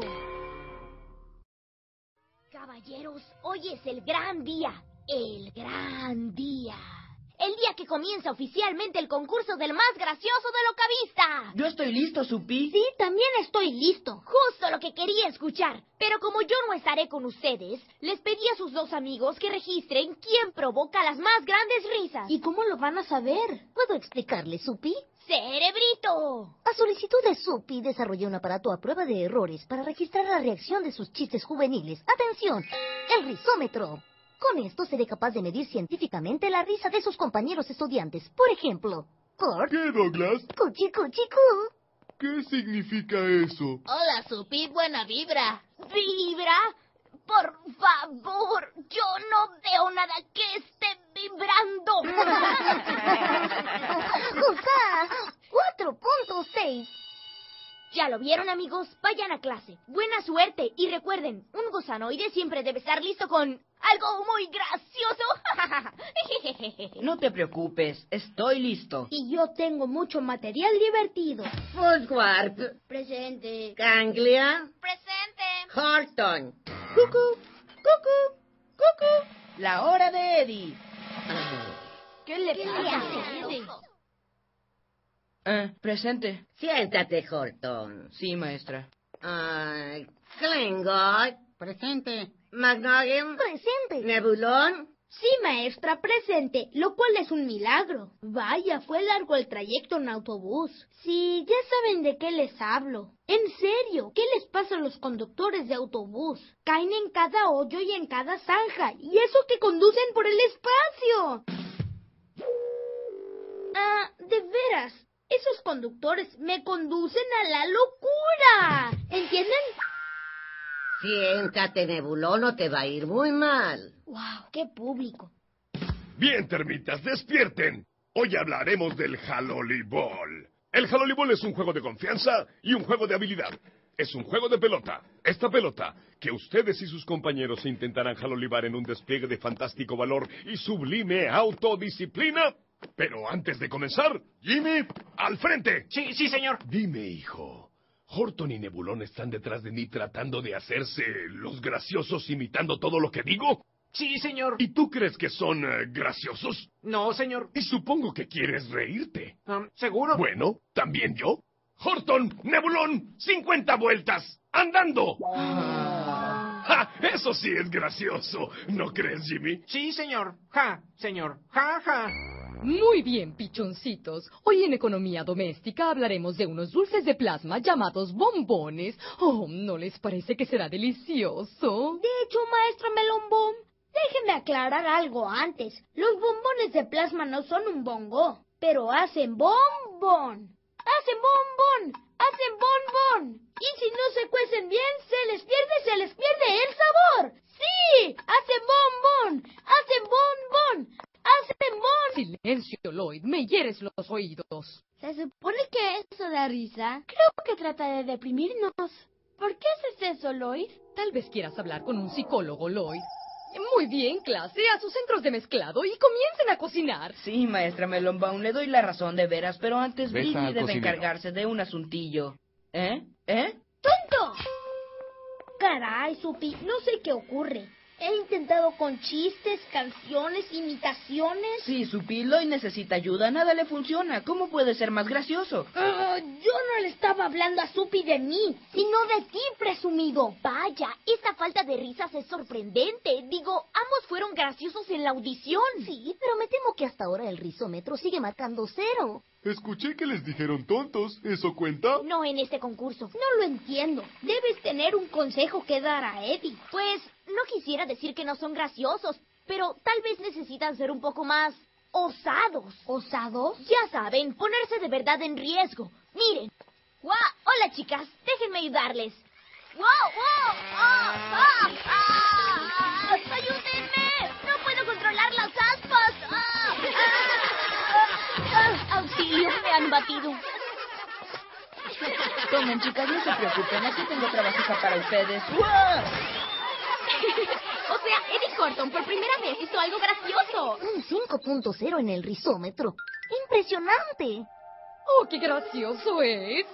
Speaker 16: Caballeros, hoy es el gran día. El gran día. El día que comienza oficialmente el concurso del más gracioso de Locavista.
Speaker 5: Yo estoy listo, Supi.
Speaker 2: Sí, también estoy listo.
Speaker 16: Justo lo que quería escuchar. Pero como yo no estaré con ustedes, les pedí a sus dos amigos que registren quién provoca las más grandes risas.
Speaker 2: ¿Y cómo lo van a saber?
Speaker 8: ¿Puedo explicarle, Supi?
Speaker 16: ¡Cerebrito!
Speaker 8: A solicitud de Supi, desarrollé un aparato a prueba de errores para registrar la reacción de sus chistes juveniles. ¡Atención! ¡El risómetro! Con esto seré capaz de medir científicamente la risa de sus compañeros estudiantes. Por ejemplo, Kurt...
Speaker 6: ¿Qué, Douglas?
Speaker 8: Cuchi, cuchi, cu.
Speaker 6: ¿Qué significa eso?
Speaker 16: Hola, Supi, buena vibra. ¿Vibra? Por favor, yo no veo nada que esté vibrando.
Speaker 8: ¡Usa! 4.6.
Speaker 16: ¿Ya lo vieron, amigos? Vayan a clase. Buena suerte. Y recuerden, un gusanoide siempre debe estar listo con algo muy gracioso.
Speaker 5: No te preocupes, estoy listo.
Speaker 2: Y yo tengo mucho material divertido.
Speaker 17: Fosquarp.
Speaker 2: Presente.
Speaker 17: Ganglia.
Speaker 16: Presente.
Speaker 17: Horton.
Speaker 5: Cucú, cucú, cucú. La hora de Eddie.
Speaker 16: ¿Qué le pasa?
Speaker 5: Presente.
Speaker 17: Siéntate, Horton.
Speaker 5: Sí, maestra.
Speaker 17: Klingot.
Speaker 4: Presente.
Speaker 17: McNaughton.
Speaker 8: Presente.
Speaker 17: Nebulón.
Speaker 2: Sí, maestra, presente, lo cual es un milagro. Vaya, fue largo el trayecto en autobús. Sí, ya saben de qué les hablo. En serio, ¿qué les pasa a los conductores de autobús? Caen en cada hoyo y en cada zanja, y eso que conducen por el espacio. De veras, esos conductores me conducen a la locura. ¿Entienden?
Speaker 17: Siéntate, Nebulón, o te va a ir muy mal.
Speaker 2: ¡Wow! ¡Qué público!
Speaker 6: Bien, termitas, despierten. Hoy hablaremos del Jalolibol. El Jalolibol es un juego de confianza y un juego de habilidad. Es un juego de pelota. Esta pelota, que ustedes y sus compañeros intentarán jalolibar en un despliegue de fantástico valor y sublime autodisciplina. Pero antes de comenzar, Jimmy, al frente.
Speaker 13: Sí, señor.
Speaker 6: Dime, hijo, ¿Horton y Nebulón están detrás de mí tratando de hacerse los graciosos imitando todo lo que digo?
Speaker 13: Sí, señor.
Speaker 6: ¿Y tú crees que son graciosos?
Speaker 13: No, señor.
Speaker 6: Y supongo que quieres reírte.
Speaker 13: ¿Seguro?
Speaker 6: Bueno, ¿también yo? Horton, Nebulón, 50 vueltas, andando. ¡Ja! Eso sí es gracioso, ¿no crees, Jimmy?
Speaker 13: Sí, señor. Ja, señor. Ja, ja.
Speaker 18: Muy bien, pichoncitos. Hoy en Economía Doméstica hablaremos de unos dulces de plasma llamados bombones. Oh, ¿no les parece que será delicioso?
Speaker 2: De hecho, maestra Melombón, déjeme aclarar algo antes. Los bombones de plasma no son un bongo, pero hacen bombón. ¡Hacen bombón! ¡Hacen bombón! Y si no se cuecen bien, se les pierde el sabor. ¡Sí! ¡Hacen bombón! ¡Hacen bombón! ¡Hacen bombón!
Speaker 18: Silencio, Lloyd, me hieres los oídos.
Speaker 1: ¿Se supone que eso da risa? Creo que trata de deprimirnos. ¿Por qué haces eso, Lloyd?
Speaker 18: Tal vez quieras hablar con un psicólogo, Lloyd. Muy bien, clase, a sus centros de mezclado y comiencen a cocinar.
Speaker 5: Sí, maestra Melonbaum, le doy la razón de veras, pero antes
Speaker 3: Deja
Speaker 5: Britney
Speaker 3: al
Speaker 5: debe
Speaker 3: cocinero.
Speaker 5: encargarse de un asuntillo. ¿Eh?
Speaker 2: ¡Tonto! Caray, Supi, no sé qué ocurre. He intentado con chistes, canciones, imitaciones.
Speaker 5: Sí, su Lloyd necesita ayuda, nada le funciona. ¿Cómo puede ser más gracioso?
Speaker 2: Yo no le estaba hablando a Supi de mí, sino de ti, presumido.
Speaker 16: Vaya, esta falta de risas es sorprendente. Digo, ambos fueron graciosos en la audición.
Speaker 8: Sí, pero me temo que hasta ahora el rizómetro sigue marcando 0.
Speaker 3: Escuché que les dijeron tontos. ¿Eso cuenta?
Speaker 16: No en este concurso.
Speaker 2: No lo entiendo. Debes tener un consejo que dar a Eddie.
Speaker 16: Pues no quisiera decir que no son graciosos, pero tal vez necesitan ser un poco más osados.
Speaker 2: ¿Osados?
Speaker 16: Ya saben, ponerse de verdad en riesgo. Miren. ¡Guau! Hola, chicas. Déjenme ayudarles. ¡Wow! ¡Wow! ¡Ayúdenme! ¡No puedo controlar las aspas! ¡Auxilio! Me han batido.
Speaker 5: Tomen, chicas, no se preocupen, aquí tengo trabajo para ustedes. ¡Wow!
Speaker 16: O sea, Eddie Horton por primera vez hizo algo gracioso.
Speaker 8: Un 5.0 en el rizómetro. ¡Impresionante!
Speaker 18: ¡Oh, qué gracioso es!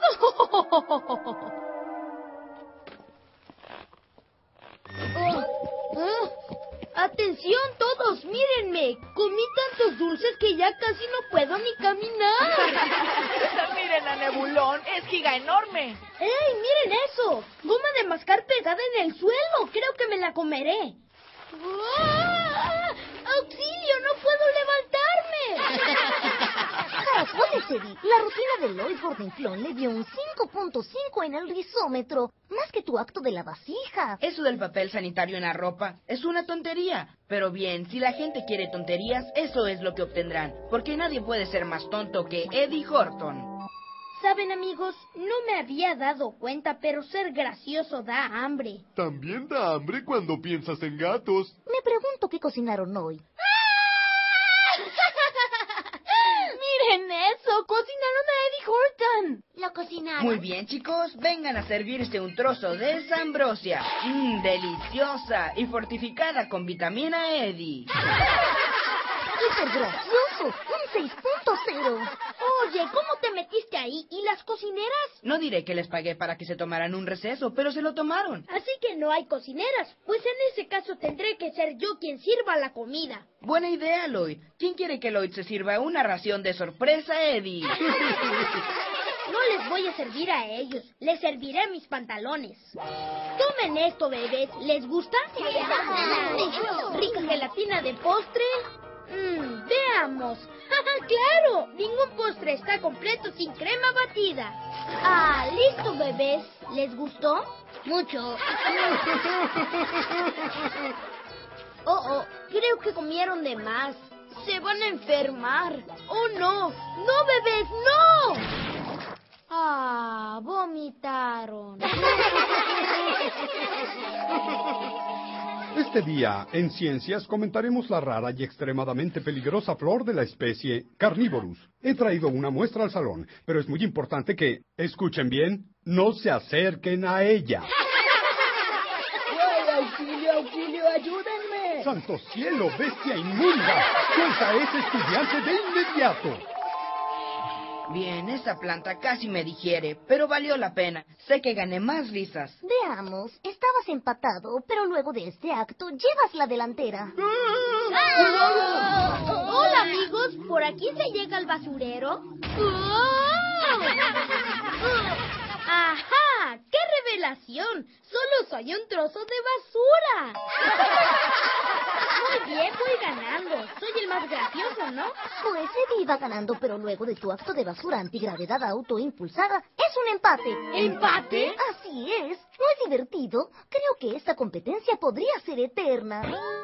Speaker 2: ¡Atención todos! ¡Mírenme! Comí tantos dulces que ya casi no puedo ni caminar.
Speaker 5: ¡Miren a Nebulón! ¡Es giga enorme!
Speaker 2: ¡Ey, miren eso! Goma de mascar pegada en el suelo. Creo que me la comeré. ¡Ah! ¡Auxilio! ¡No puedo levantarme!
Speaker 8: Caracoles, Eddie. La rutina de Lloyd Gordonflon le dio un 5.5 en el rizómetro. Más que tu acto de la vasija.
Speaker 5: Eso del papel sanitario en la ropa es una tontería. Pero bien, si la gente quiere tonterías, eso es lo que obtendrán. Porque nadie puede ser más tonto que Eddie Horton.
Speaker 2: Saben, amigos, no me había dado cuenta, pero ser gracioso da hambre.
Speaker 3: También da hambre cuando piensas en gatos.
Speaker 8: Me pregunto qué cocinaron hoy.
Speaker 1: cocinaron a Eddie Horton.
Speaker 12: ¿Lo cocinaron?
Speaker 5: Muy bien, chicos, vengan a servirse un trozo de esa ambrosia. Deliciosa y fortificada con vitamina Eddie.
Speaker 8: ¡Hiper gracioso! ¡Un 6.0!
Speaker 2: Oye, ¿cómo te metiste ahí? ¿Y las cocineras?
Speaker 5: No diré que les pagué para que se tomaran un receso, pero se lo tomaron.
Speaker 2: Así que no hay cocineras. Pues en ese caso tendré que ser yo quien sirva la comida.
Speaker 5: Buena idea, Lloyd. ¿Quién quiere que Lloyd se sirva una ración de sorpresa a Eddie?
Speaker 2: No les voy a servir a ellos. Les serviré mis pantalones. Tomen esto, bebés. ¿Les gusta? Rica gelatina de postre. Veamos. ¡Claro! Ningún postre está completo sin crema batida. Listo, bebés. ¿Les gustó? Mucho. Creo que comieron de más. Se van a enfermar. ¡Oh, no! ¡No, bebés, no! Vomitaron.
Speaker 19: Este día, en Ciencias, comentaremos la rara y extremadamente peligrosa flor de la especie Carnivorus. He traído una muestra al salón, pero es muy importante que, escuchen bien, no se acerquen a ella.
Speaker 2: ¡Ay, auxilio, auxilio, ayúdenme!
Speaker 19: ¡Santo cielo, bestia inmunda! ¡Suelta a ese estudiante de inmediato!
Speaker 5: Bien, esa planta casi me digiere, pero valió la pena. Sé que gané más risas.
Speaker 8: Veamos, estabas empatado, pero luego de este acto llevas la delantera.
Speaker 2: Hola, amigos, ¿por aquí se llega al basurero? ¡Ajá! ¡Qué revelación! Solo soy un trozo de basura. Muy bien, voy ganando. Soy el más gracioso, ¿no?
Speaker 8: Pues Eddie iba ganando, pero luego de tu acto de basura antigravedad autoimpulsada, es un empate.
Speaker 2: ¿Empate?
Speaker 8: Así es. ¿No es divertido? Creo que esta competencia podría ser eterna.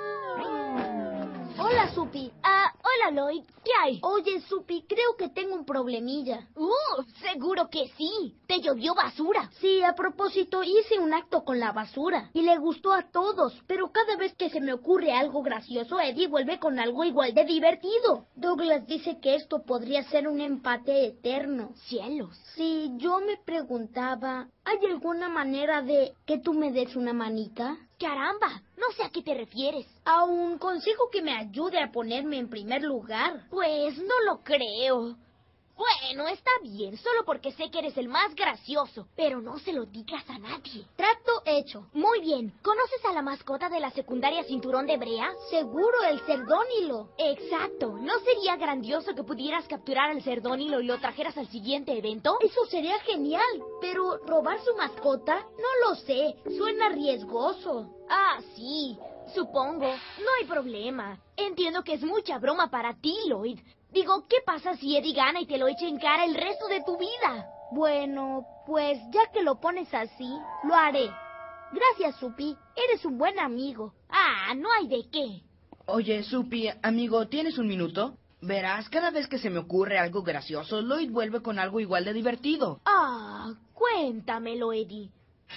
Speaker 2: Hola, Supi.
Speaker 16: Hola, Lloyd. ¿Qué hay?
Speaker 2: Oye, Supi, creo que tengo un problemilla.
Speaker 16: Seguro que sí. Te llovió basura.
Speaker 2: Sí, a propósito, hice un acto con la basura. Y le gustó a todos. Pero cada vez que se me ocurre algo gracioso, Eddie vuelve con algo igual de divertido. Douglas dice que esto podría ser un empate eterno.
Speaker 16: ¡Cielos!
Speaker 2: Sí, yo me preguntaba, ¿hay alguna manera de que tú me des una manita?
Speaker 16: ¡Caramba! No sé a qué te refieres.
Speaker 2: A un consejo que me ayude a ponerme en primer lugar.
Speaker 16: Pues no lo creo. Bueno, está bien, solo porque sé que eres el más gracioso. Pero no se lo digas a nadie.
Speaker 2: Trato hecho.
Speaker 16: Muy bien. ¿Conoces a la mascota de la secundaria Cinturón de Brea?
Speaker 2: Seguro, el cerdónilo.
Speaker 16: Exacto. ¿No sería grandioso que pudieras capturar al cerdónilo y lo trajeras al siguiente evento?
Speaker 2: Eso sería genial. Pero, ¿robar su mascota? No lo sé. Suena riesgoso.
Speaker 16: Sí. Supongo. No hay problema. Entiendo que es mucha broma para ti, Lloyd. Digo, ¿qué pasa si Eddie gana y te lo echa en cara el resto de tu vida?
Speaker 2: Bueno, pues ya que lo pones así, lo haré. Gracias, Supi. Eres un buen amigo.
Speaker 16: No hay de qué.
Speaker 5: Oye, Supi, amigo, ¿tienes un minuto? Verás, cada vez que se me ocurre algo gracioso, Lloyd vuelve con algo igual de divertido.
Speaker 16: Cuéntamelo, Eddie.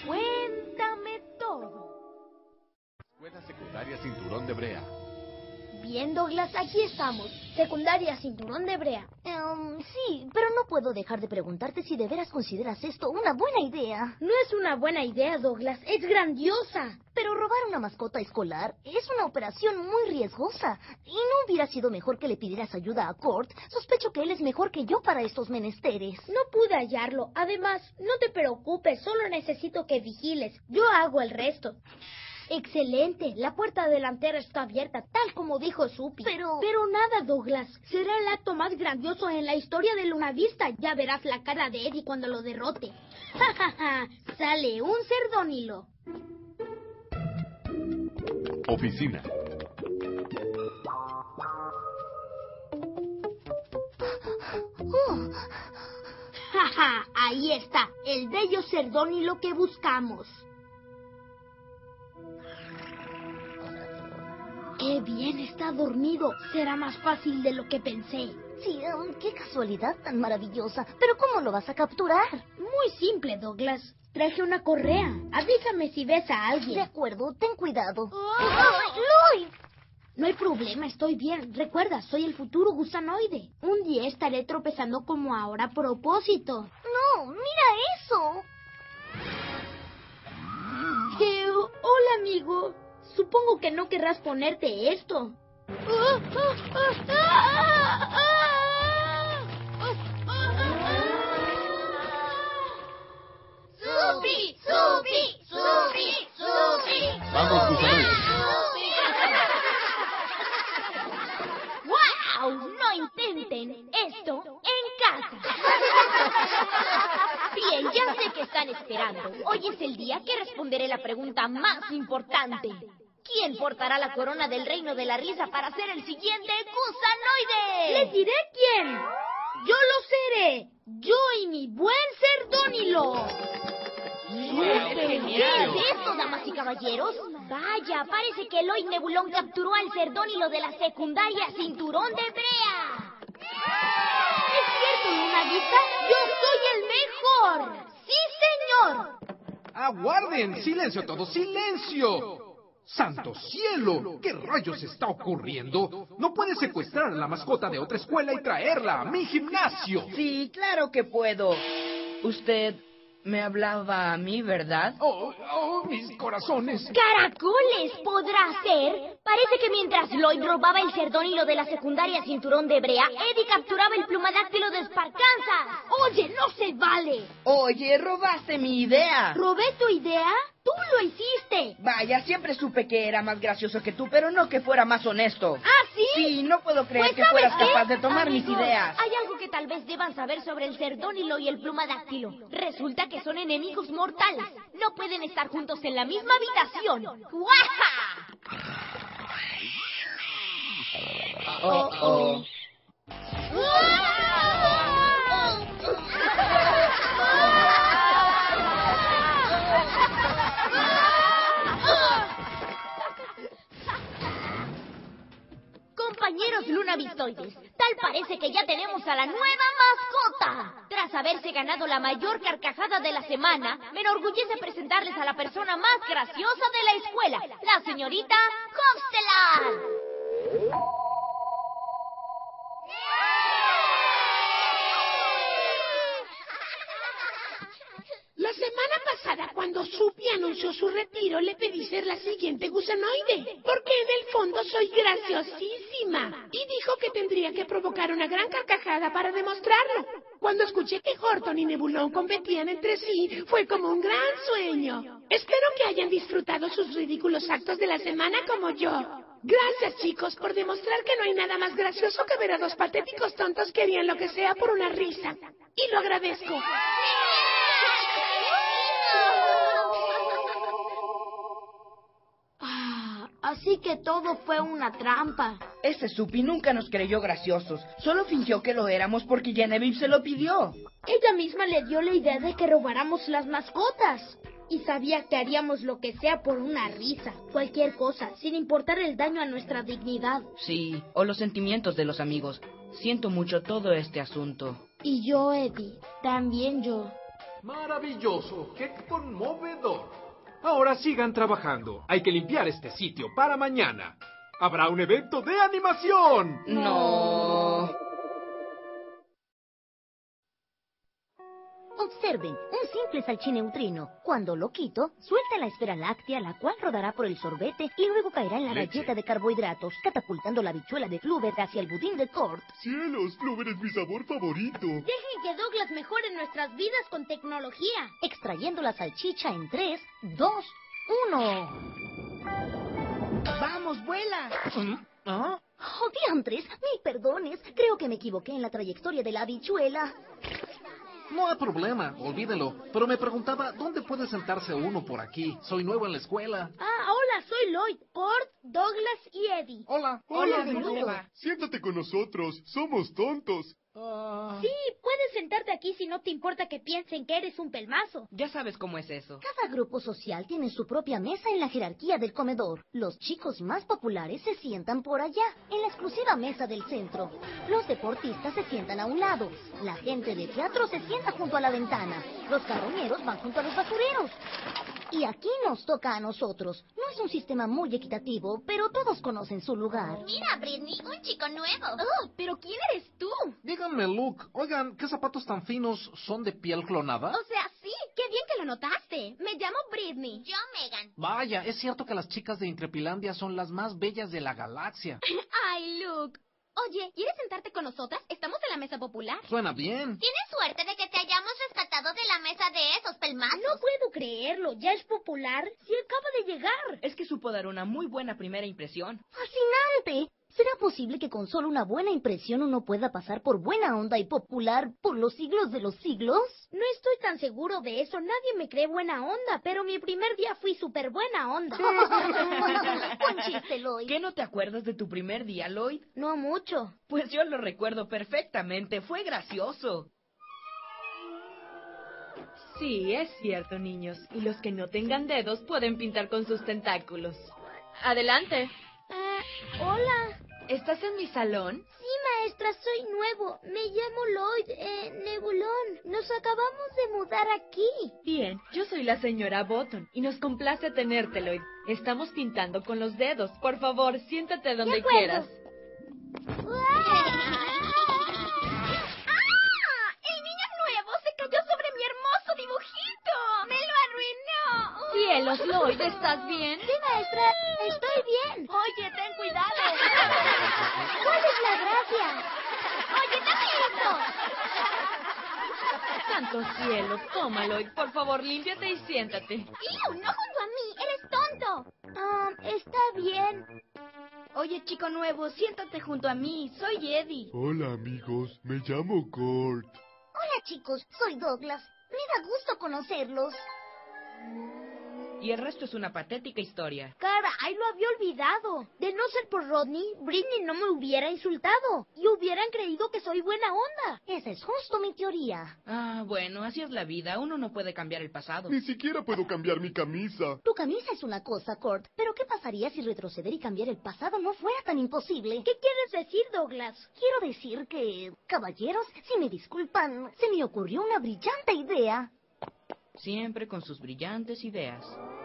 Speaker 16: Cuéntame todo.
Speaker 7: Escuela Secundaria Cinturón de Brea.
Speaker 2: Bien, Douglas, aquí estamos. Secundaria Cinturón de Brea.
Speaker 8: Sí, pero no puedo dejar de preguntarte si de veras consideras esto una buena idea.
Speaker 2: No es una buena idea, Douglas. Es grandiosa.
Speaker 8: Pero robar una mascota escolar es una operación muy riesgosa. ¿Y no hubiera sido mejor que le pidieras ayuda a Court? Sospecho que él es mejor que yo para estos menesteres.
Speaker 2: No pude hallarlo. Además, no te preocupes. Solo necesito que vigiles. Yo hago el resto. Excelente, la puerta delantera está abierta, tal como dijo Supi. Pero nada, Douglas, será el acto más grandioso en la historia de Luna Vista. Ya verás la cara de Eddie cuando lo derrote. ¡Ja, ja, ja! Sale un cerdónilo.
Speaker 7: Oficina.
Speaker 2: ¡Ja, ja! Ahí está, el bello cerdónilo que buscamos. ¡Qué bien está dormido! Será más fácil de lo que pensé.
Speaker 8: Sí, qué casualidad tan maravillosa. ¿Pero cómo lo vas a capturar?
Speaker 2: Muy simple, Douglas. Traje una correa. Avísame si ves a alguien.
Speaker 8: De acuerdo, ten cuidado.
Speaker 2: ¡Lloyd! No hay problema, estoy bien. Recuerda, soy el futuro gusanoide. Un día estaré tropezando como ahora a propósito.
Speaker 8: No, mira eso.
Speaker 2: Hola, amigo. Supongo que no querrás ponerte esto.
Speaker 12: ¡Subi! ¡Subi! ¡Subi! ¡Subi!
Speaker 7: Vamos, gusanoides.
Speaker 2: ¡Wow! No intenten esto en casa.
Speaker 16: Bien, ya sé que están esperando. Hoy es el día que responderé la pregunta más importante. ¿Quién portará la corona del reino de la risa para ser el siguiente gusanoide?
Speaker 2: ¡Les diré quién! ¡Yo lo seré! ¡Yo y mi buen Cerdónilo!
Speaker 16: ¿Qué es esto, damas y caballeros? Vaya, parece que Lloyd Nebulón capturó al Cerdónilo de la secundaria Cinturón de Brea.
Speaker 2: ¿Es cierto, Lunavista? ¡Yo soy el mejor! ¡Sí, señor!
Speaker 14: ¡Aguarden! ¡Silencio todos! ¡Silencio! ¡Santo cielo! ¿Qué rayos está ocurriendo? No puedes secuestrar a la mascota de otra escuela y traerla a mi gimnasio.
Speaker 5: Sí, claro que puedo. Usted me hablaba a mí, ¿verdad?
Speaker 14: ¡Oh, mis corazones!
Speaker 16: ¡Caracoles! ¿Podrá ser? Parece que mientras Lloyd robaba el Cerdónilo de la secundaria Cinturón de Brea, Eddie capturaba el plumadáctilo de Sparkansas.
Speaker 2: ¡Oye, no se vale!
Speaker 5: Oye, robaste mi idea.
Speaker 2: ¿Robé tu idea? ¡Tú lo hiciste!
Speaker 5: Vaya, siempre supe que era más gracioso que tú, pero no que fuera más honesto.
Speaker 2: ¿Ah, sí?
Speaker 5: Sí, no puedo creer
Speaker 2: Pues,
Speaker 5: que fueras
Speaker 2: ¿sabes qué?
Speaker 5: capaz de tomar
Speaker 16: Amigos,
Speaker 5: mis ideas.
Speaker 16: hay algo que tal vez deban saber sobre el Cerdónilo y el plumadáctilo. Resulta que son enemigos mortales. No pueden estar juntos en la misma habitación. ¡Guaja!
Speaker 5: Oh.
Speaker 16: Compañeros lunavistoides, tal parece que ya tenemos a la nueva mascota. Tras haberse ganado la mayor carcajada de la semana, me enorgullece presentarles a la persona más graciosa de la escuela, la señorita Hofstelar.
Speaker 15: La semana pasada, cuando Supi anunció su retiro, le pedí ser la siguiente gusanoide, porque en el fondo soy graciosísima. Y dijo que tendría que provocar una gran carcajada para demostrarlo. Cuando escuché que Horton y Nebulón competían entre sí, fue como un gran sueño. Espero que hayan disfrutado sus ridículos actos de la semana como yo. Gracias, chicos, por demostrar que no hay nada más gracioso que ver a dos patéticos tontos que harían lo que sea por una risa. Y lo agradezco.
Speaker 2: Así que todo fue una trampa.
Speaker 5: Ese Supi nunca nos creyó graciosos. Solo fingió que lo éramos porque Genevieve se lo pidió.
Speaker 2: Ella misma le dio la idea de que robáramos las mascotas. Y sabía que haríamos lo que sea por una risa. Cualquier cosa, sin importar el daño a nuestra dignidad.
Speaker 5: Sí, o los sentimientos de los amigos. Siento mucho todo este asunto.
Speaker 2: Y yo, Eddie. También yo.
Speaker 14: Maravilloso, qué conmovedor. Ahora sigan trabajando. Hay que limpiar este sitio para mañana. Habrá un evento de animación.
Speaker 5: No.
Speaker 8: Observen, un simple salchineutrino. Cuando lo quito, suelta la esfera láctea, la cual rodará por el sorbete y luego caerá en la galleta de carbohidratos, catapultando la habichuela de Flubber hacia el budín de Cort.
Speaker 3: ¡Cielos! ¡Flubber es mi sabor favorito!
Speaker 2: Dejen que Douglas mejore nuestras vidas con tecnología.
Speaker 8: Extrayendo la salchicha en 3, 2, 1.
Speaker 5: ¡Vamos, vuela!
Speaker 8: ¿Ah? ¡Oh, diantres! Mil perdones. Creo que me equivoqué en la trayectoria de la habichuela.
Speaker 14: No hay problema, olvídelo. Pero me preguntaba, ¿dónde puede sentarse uno por aquí? Soy nuevo en la escuela.
Speaker 2: Ah, hola, soy Lloyd, Cort, Douglas y Eddie.
Speaker 14: Hola.
Speaker 3: Hola, siéntate con nosotros. Somos tontos.
Speaker 2: Sí, puedes sentarte aquí si no te importa que piensen que eres un pelmazo.
Speaker 5: Ya sabes cómo es eso.
Speaker 8: Cada grupo social tiene su propia mesa en la jerarquía del comedor. Los chicos más populares se sientan por allá, en la exclusiva mesa del centro. Los deportistas se sientan a un lado. La gente de teatro se sienta junto a la ventana. Los carroñeros van junto a los basureros. Y aquí nos toca a nosotros. No es un sistema muy equitativo, pero todos conocen su lugar.
Speaker 16: Mira, Britney, un chico nuevo.
Speaker 1: Oh, pero ¿quién eres tú?
Speaker 14: Díganme, Luke, oigan, ¿qué zapatos tan finos son de piel clonada?
Speaker 1: O sea, sí, qué bien que lo notaste. Me llamo Britney.
Speaker 16: Yo, Megan.
Speaker 14: Vaya, es cierto que las chicas de Intrepilandia son las más bellas de la galaxia.
Speaker 1: Ay, Luke. Oye, ¿quieres sentarte con nosotras? Estamos en la mesa popular.
Speaker 14: Suena bien.
Speaker 16: Tienes suerte de que te hayamos rescatado de la mesa de esos pelmazos.
Speaker 2: No puedo creerlo, ya es popular. Si acaba de llegar.
Speaker 5: Es que supo dar una muy buena primera impresión.
Speaker 8: ¡Fascinante! ¿Será posible que con solo una buena impresión uno pueda pasar por buena onda y popular por los siglos de los siglos?
Speaker 2: No estoy tan seguro de eso. Nadie me cree buena onda, pero mi primer día fui súper buena onda.
Speaker 8: Buen chiste, Lloyd.
Speaker 5: ¿Qué no te acuerdas de tu primer día, Lloyd?
Speaker 2: No mucho.
Speaker 5: Pues yo lo recuerdo perfectamente. Fue gracioso. Sí, es cierto, niños. Y los que no tengan dedos pueden pintar con sus tentáculos. Adelante.
Speaker 2: Hola.
Speaker 5: ¿Estás en mi salón?
Speaker 2: Sí, maestra, soy nuevo. Me llamo Lloyd, Nebulón. Nos acabamos de mudar aquí.
Speaker 5: Bien, yo soy la señora Button y nos complace tenerte, Lloyd. Estamos pintando con los dedos. Por favor, siéntate donde quieras.
Speaker 1: ¡El niño nuevo se cayó sobre mi hermoso dibujito! ¡Me lo arruinó!
Speaker 5: Cielos, Lloyd, ¿estás bien?
Speaker 2: Sí, maestra, estoy bien.
Speaker 1: Oye, ten cuidado.
Speaker 2: ¿Cuál es la gracia?
Speaker 1: Oye, dame eso.
Speaker 5: Santo cielo, toma, Lloyd. Por favor, límpiate y siéntate.
Speaker 1: ¡Iu! ¡No junto a mí! ¡Eres tonto!
Speaker 2: Está bien.
Speaker 1: Oye, chico nuevo, siéntate junto a mí. Soy Eddie.
Speaker 3: Hola, amigos. Me llamo Court.
Speaker 8: Hola, chicos. Soy Douglas. Me da gusto conocerlos.
Speaker 5: Y el resto es una patética historia.
Speaker 2: Caray, lo había olvidado. De no ser por Rodney, Britney no me hubiera insultado. Y hubieran creído que soy buena onda.
Speaker 8: Esa es justo mi teoría.
Speaker 5: Ah, bueno, así es la vida. Uno no puede cambiar el pasado.
Speaker 3: Ni siquiera puedo cambiar mi camisa.
Speaker 8: Tu camisa es una cosa, Court. Pero ¿qué pasaría si retroceder y cambiar el pasado no fuera tan imposible?
Speaker 2: ¿Qué quieres decir, Douglas?
Speaker 8: Quiero decir que, caballeros, si me disculpan, se me ocurrió una brillante idea.
Speaker 5: Siempre con sus brillantes ideas.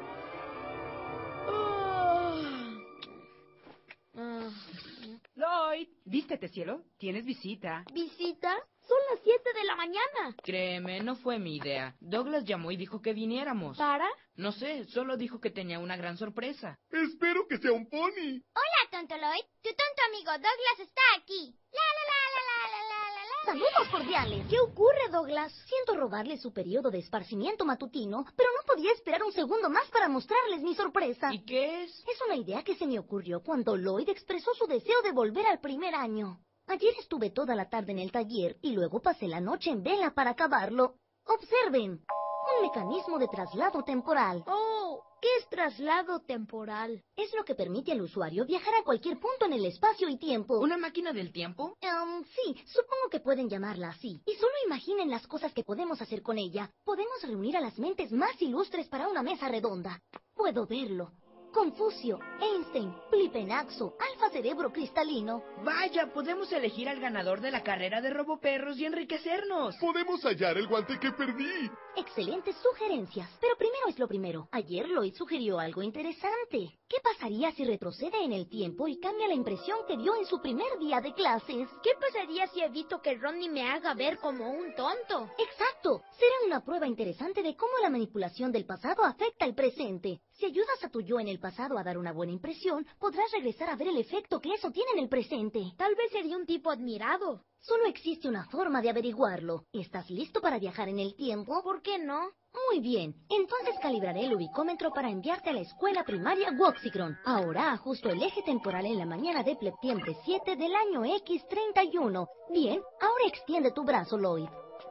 Speaker 20: Lloyd, vístete, cielo. Tienes visita.
Speaker 2: ¿Visita? Son las 7 de la mañana.
Speaker 5: Créeme, no fue mi idea. Douglas llamó y dijo que viniéramos.
Speaker 2: ¿Para?
Speaker 5: No sé, solo dijo que tenía una gran sorpresa.
Speaker 3: Espero que sea un pony.
Speaker 16: Hola, tonto Lloyd. Tu tonto amigo Douglas está aquí.
Speaker 8: Saludos cordiales.
Speaker 2: ¿Qué ocurre, Douglas?
Speaker 8: Siento robarles su periodo de esparcimiento matutino, pero no podía esperar un segundo más para mostrarles mi sorpresa.
Speaker 5: ¿Y qué es?
Speaker 8: Es una idea que se me ocurrió cuando Lloyd expresó su deseo de volver al primer año. Ayer estuve toda la tarde en el taller y luego pasé la noche en vela para acabarlo. Observen. Un mecanismo de traslado temporal.
Speaker 2: Oh, ¿qué es traslado temporal?
Speaker 8: Es lo que permite al usuario viajar a cualquier punto en el espacio y tiempo.
Speaker 5: ¿Una máquina del tiempo?
Speaker 8: Sí, supongo que pueden llamarla así. Y solo imaginen las cosas que podemos hacer con ella. Podemos reunir a las mentes más ilustres para una mesa redonda. Puedo verlo. Confucio, Einstein, Plipenaxo, Alfa Cerebro Cristalino.
Speaker 5: Vaya, podemos elegir al ganador de la carrera de roboperros y enriquecernos.
Speaker 3: Podemos hallar el guante que perdí.
Speaker 8: Excelentes sugerencias. Pero primero es lo primero. Ayer Lloyd sugirió algo interesante. ¿Qué pasaría si retrocede en el tiempo y cambia la impresión que dio en su primer día de clases?
Speaker 2: ¿Qué pasaría si evito que Rodney me haga ver como un tonto?
Speaker 8: Exacto. Será una prueba interesante de cómo la manipulación del pasado afecta el presente. Si ayudas a tu yo en el pasado a dar una buena impresión, podrás regresar a ver el efecto que eso tiene en el presente.
Speaker 2: Tal vez sería un tipo admirado.
Speaker 8: Solo existe una forma de averiguarlo. ¿Estás listo para viajar en el tiempo?
Speaker 2: ¿Por qué no?
Speaker 8: Muy bien. Entonces calibraré el ubicómetro para enviarte a la escuela primaria Woxicron. Ahora ajusto el eje temporal en la mañana de septiembre 7 del año X31. Bien, ahora extiende tu brazo, Lloyd.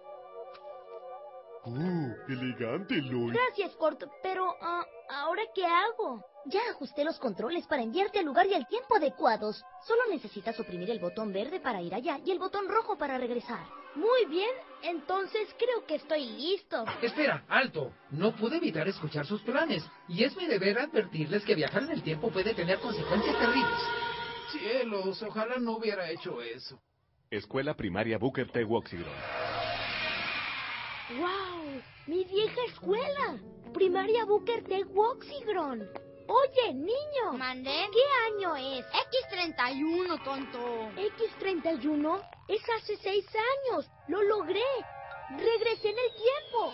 Speaker 3: Elegante, Lloyd.
Speaker 2: Gracias, Court, pero ¿ahora qué hago?
Speaker 8: Ya ajusté los controles para enviarte al lugar y al tiempo adecuados. Solo necesitas oprimir el botón verde para ir allá y el botón rojo para regresar.
Speaker 2: Muy bien, entonces creo que estoy listo.
Speaker 14: Espera, alto. No pude evitar escuchar sus planes. Y es mi deber advertirles que viajar en el tiempo puede tener consecuencias terribles.
Speaker 10: Cielos, ojalá no hubiera hecho eso.
Speaker 7: Escuela Primaria Booker T. Woxigron.
Speaker 2: ¡Wow! ¡Mi vieja escuela! Primaria Booker T. Woxigron. Oye, niño.
Speaker 16: ¿Mandé?
Speaker 2: ¿Qué año es?
Speaker 16: X31, tonto.
Speaker 2: ¿X31? Es hace 6 años. ¡Lo logré! ¡Regresé en el tiempo!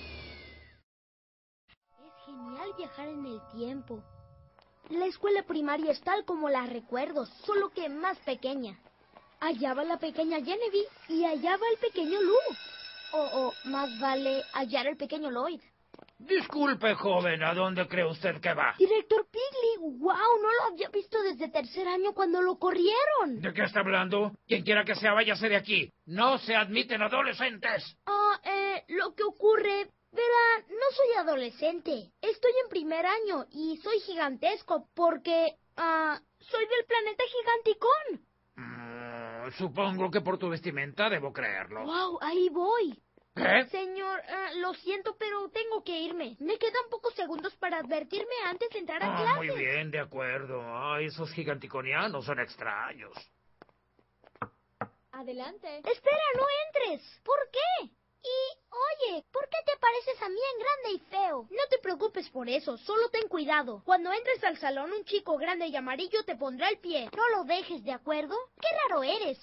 Speaker 2: Es genial viajar en el tiempo. La escuela primaria es tal como la recuerdo, solo que más pequeña. Allá va la pequeña Genevieve y allá va el pequeño Lou. O más vale hallar al pequeño Lloyd.
Speaker 13: Disculpe, joven, ¿a dónde cree usted que va?
Speaker 2: Director Pigley, wow, no lo había visto desde tercer año cuando lo corrieron.
Speaker 13: ¿De qué está hablando? Quien quiera que sea, váyase de aquí. No se admiten adolescentes.
Speaker 2: Lo que ocurre... Verá, no soy adolescente. Estoy en primer año y soy gigantesco porque... soy del planeta Giganticón.
Speaker 13: Supongo que por tu vestimenta debo creerlo.
Speaker 2: Wow, ahí voy.
Speaker 13: ¿Qué?
Speaker 2: Señor, lo siento, pero tengo que irme. Me quedan pocos segundos para advertirme antes de entrar a clase.
Speaker 13: Muy bien, de acuerdo. Esos giganticonianos son extraños.
Speaker 2: Adelante. Espera, no entres. ¿Por qué? Y, oye, ¿por qué te pareces a mí en grande y feo? No te preocupes por eso, solo ten cuidado. Cuando entres al salón, un chico grande y amarillo te pondrá el pie. No lo dejes, ¿de acuerdo? ¡Qué raro eres!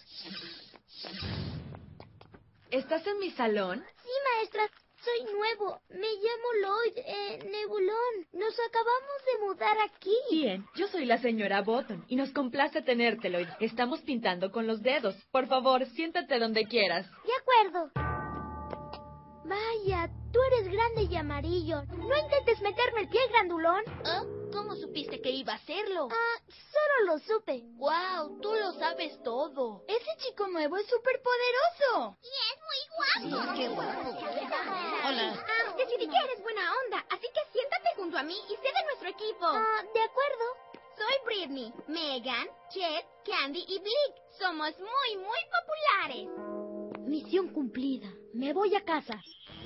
Speaker 18: ¿Estás en mi salón?
Speaker 2: Sí, maestra. Soy nuevo. Me llamo Lloyd, Nebulón. Nos acabamos de mudar aquí.
Speaker 18: Bien, yo soy la señora Button y nos complace tenerte, Lloyd. Estamos pintando con los dedos. Por favor, siéntate donde quieras.
Speaker 2: De acuerdo. Vaya, tú eres grande y amarillo. No intentes meterme el pie, grandulón.
Speaker 16: ¿Cómo supiste que iba a hacerlo?
Speaker 2: Solo lo supe.
Speaker 16: Wow, tú lo sabes todo.
Speaker 1: Ese chico nuevo es súper poderoso.
Speaker 12: Y es muy guapo.
Speaker 16: Sí, qué guapo.
Speaker 12: Hola. Decidí que eres buena onda, así que siéntate junto a mí y sé de nuestro equipo.
Speaker 2: De acuerdo.
Speaker 12: Soy Britney, Megan, Chet, Candy y Blake. Somos muy populares.
Speaker 2: Misión cumplida. Me voy a casa.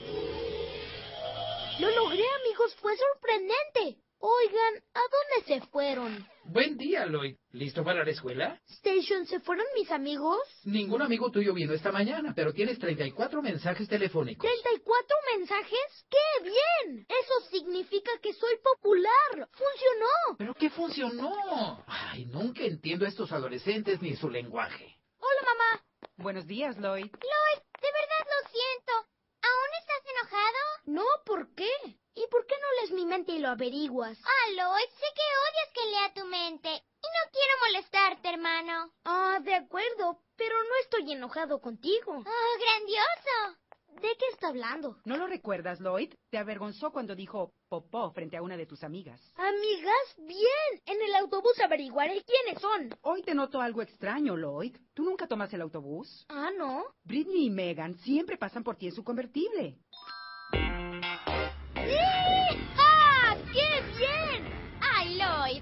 Speaker 2: ¡Lo logré, amigos! ¡Fue sorprendente! Oigan, ¿a dónde se fueron?
Speaker 13: Buen día, Lloyd. ¿Listo para la escuela?
Speaker 2: Station, ¿se fueron mis amigos?
Speaker 14: Ningún amigo tuyo vino esta mañana, pero tienes 34 mensajes telefónicos.
Speaker 2: ¿34 mensajes? ¡Qué bien! Eso significa que soy popular. ¡Funcionó!
Speaker 14: ¿Pero qué funcionó? Ay, nunca entiendo a estos adolescentes ni su lenguaje.
Speaker 2: Hola, mamá.
Speaker 20: Buenos días, Lloyd.
Speaker 12: Lloyd, de verdad lo siento. ¿Aún estás enojado?
Speaker 2: No, ¿por qué? ¿Y por qué no lees mi mente y lo averiguas?
Speaker 12: Lloyd, sé que odias que lea tu mente. Y no quiero molestarte, hermano.
Speaker 2: De acuerdo, pero no estoy enojado contigo.
Speaker 12: ¡Grandioso!
Speaker 2: ¿De qué está hablando?
Speaker 20: ¿No lo recuerdas, Lloyd? Te avergonzó cuando dijo popó frente a una de tus amigas.
Speaker 2: ¿Amigas? Bien. En el autobús averiguaré quiénes son.
Speaker 20: Hoy te noto algo extraño, Lloyd. ¿Tú nunca tomas el autobús?
Speaker 2: ¿No?
Speaker 20: Britney y Megan siempre pasan por ti en su convertible.
Speaker 2: ¡Sí! ¡Qué bien!
Speaker 12: ¡Ay, Lloyd!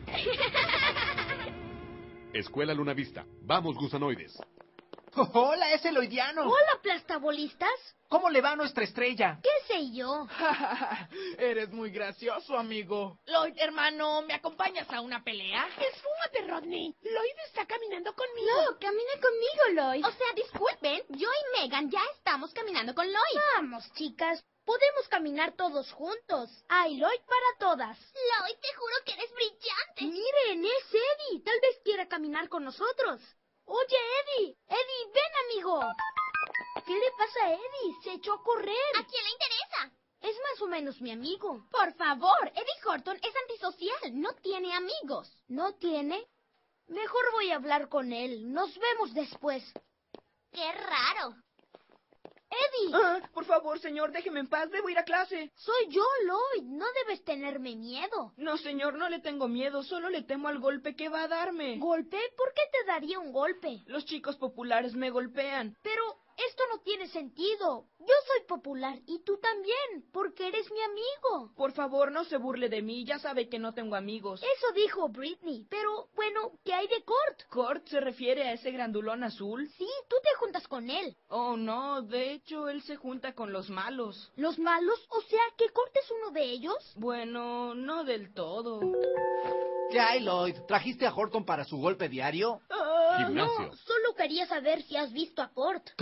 Speaker 7: Escuela Luna Vista. Vamos, gusanoides.
Speaker 21: Hola, es el Lloydiano.
Speaker 2: Hola, plastabolistas.
Speaker 21: ¿Cómo le va a nuestra estrella?
Speaker 2: ¿Qué sé yo?
Speaker 21: Eres muy gracioso, amigo.
Speaker 15: Lloyd, hermano, ¿me acompañas a una pelea? Esfúmate, Rodney. Lloyd está caminando conmigo.
Speaker 12: No, camina conmigo, Lloyd. O sea, disculpen, yo y Megan ya estamos caminando con Lloyd.
Speaker 2: Vamos, chicas. Podemos caminar todos juntos. Hay Lloyd para todas.
Speaker 12: Lloyd, te juro que eres brillante.
Speaker 2: Miren, es Eddie. Tal vez quiera caminar con nosotros. Oye, Eddie. Eddie, ven, amigo. ¿Qué le pasa a Eddie? Se echó a correr.
Speaker 12: ¿A quién le interesa?
Speaker 2: Es más o menos mi amigo.
Speaker 12: Por favor, Eddie Horton es antisocial. No tiene amigos.
Speaker 2: ¿No tiene? Mejor voy a hablar con él. Nos vemos después.
Speaker 12: ¡Qué raro!
Speaker 2: ¡Eddie!
Speaker 5: Por favor, señor, déjeme en paz. Debo ir a clase.
Speaker 2: Soy yo, Lloyd. No debes tenerme miedo.
Speaker 5: No, señor, no le tengo miedo. Solo le temo al golpe que va a darme.
Speaker 2: ¿Golpe? ¿Por qué te daría un golpe?
Speaker 5: Los chicos populares me golpean.
Speaker 2: Pero esto no tiene sentido. Yo soy popular y tú también, porque eres mi amigo.
Speaker 5: Por favor, no se burle de mí. Ya sabe que no tengo amigos.
Speaker 2: Eso dijo Britney. Pero, bueno, ¿qué hay de Kurt?
Speaker 5: ¿Kurt se refiere a ese grandulón azul?
Speaker 2: Sí, tú te juntas con él.
Speaker 5: Oh, no. De hecho, él se junta con los malos.
Speaker 2: ¿Los malos? O sea, ¿que Kurt es uno de ellos?
Speaker 5: Bueno, no del todo.
Speaker 21: ¿Qué hay, Lloyd? ¿Trajiste a Horton para su golpe diario?
Speaker 7: Gimnasio.
Speaker 2: No, solo quería saber si has visto a Kurt.
Speaker 21: ¿Kurt?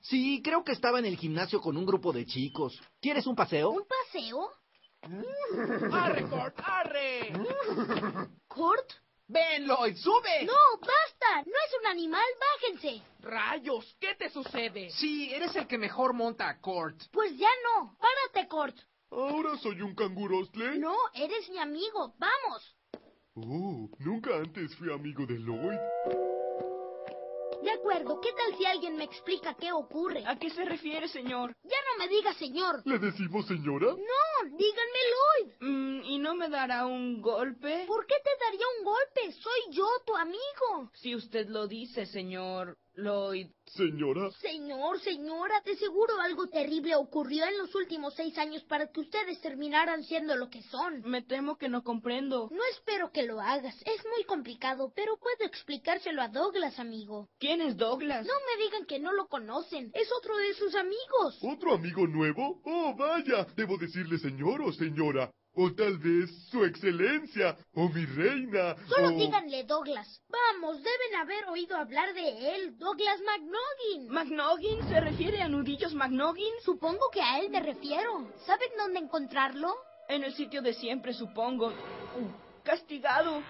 Speaker 21: Sí, creo que estaba en el gimnasio con un grupo de chicos. ¿Quieres un paseo?
Speaker 2: ¿Un paseo?
Speaker 21: ¡Arre, Kurt, arre!
Speaker 2: ¿Kurt?
Speaker 21: ¡Ven, Lloyd, sube!
Speaker 2: No, basta. No es un animal, bájense.
Speaker 21: ¡Rayos! ¿Qué te sucede?
Speaker 14: Sí, eres el que mejor monta a Kurt.
Speaker 2: Pues ya no. Párate, Kurt.
Speaker 3: ¿Ahora soy un cangurostle?
Speaker 2: No, eres mi amigo. Vamos.
Speaker 3: Nunca antes fui amigo de Lloyd.
Speaker 2: De acuerdo, ¿qué tal si alguien me explica qué ocurre?
Speaker 5: ¿A qué se refiere, señor?
Speaker 2: Ya no me diga señor.
Speaker 3: ¿Le decimos señora?
Speaker 2: No, díganme Lloyd.
Speaker 5: ¿Y no me dará un golpe?
Speaker 2: ¿Por qué te daría un golpe? Soy yo, tu amigo.
Speaker 5: Si usted lo dice, señor Lloyd.
Speaker 3: ¿Señora?
Speaker 2: Señora, de seguro algo terrible ocurrió en los últimos 6 años para que ustedes terminaran siendo lo que son.
Speaker 5: Me temo que no comprendo.
Speaker 2: No espero que lo hagas. Es muy complicado, pero puedo explicárselo a Douglas, amigo.
Speaker 5: ¿Quién es Douglas?
Speaker 2: No me digan que no lo conocen. Es otro de sus amigos.
Speaker 3: ¿Otro amigo nuevo? Oh, vaya. Debo decirle señor o señora. O tal vez su excelencia, o mi reina,
Speaker 2: Solo díganle Douglas. Vamos, deben haber oído hablar de él, Douglas McNoggin.
Speaker 5: ¿McNoggin? ¿Se refiere a Nudillos McNoggin?
Speaker 2: Supongo que a él me refiero. ¿Saben dónde encontrarlo?
Speaker 5: En el sitio de siempre, supongo. Castigado.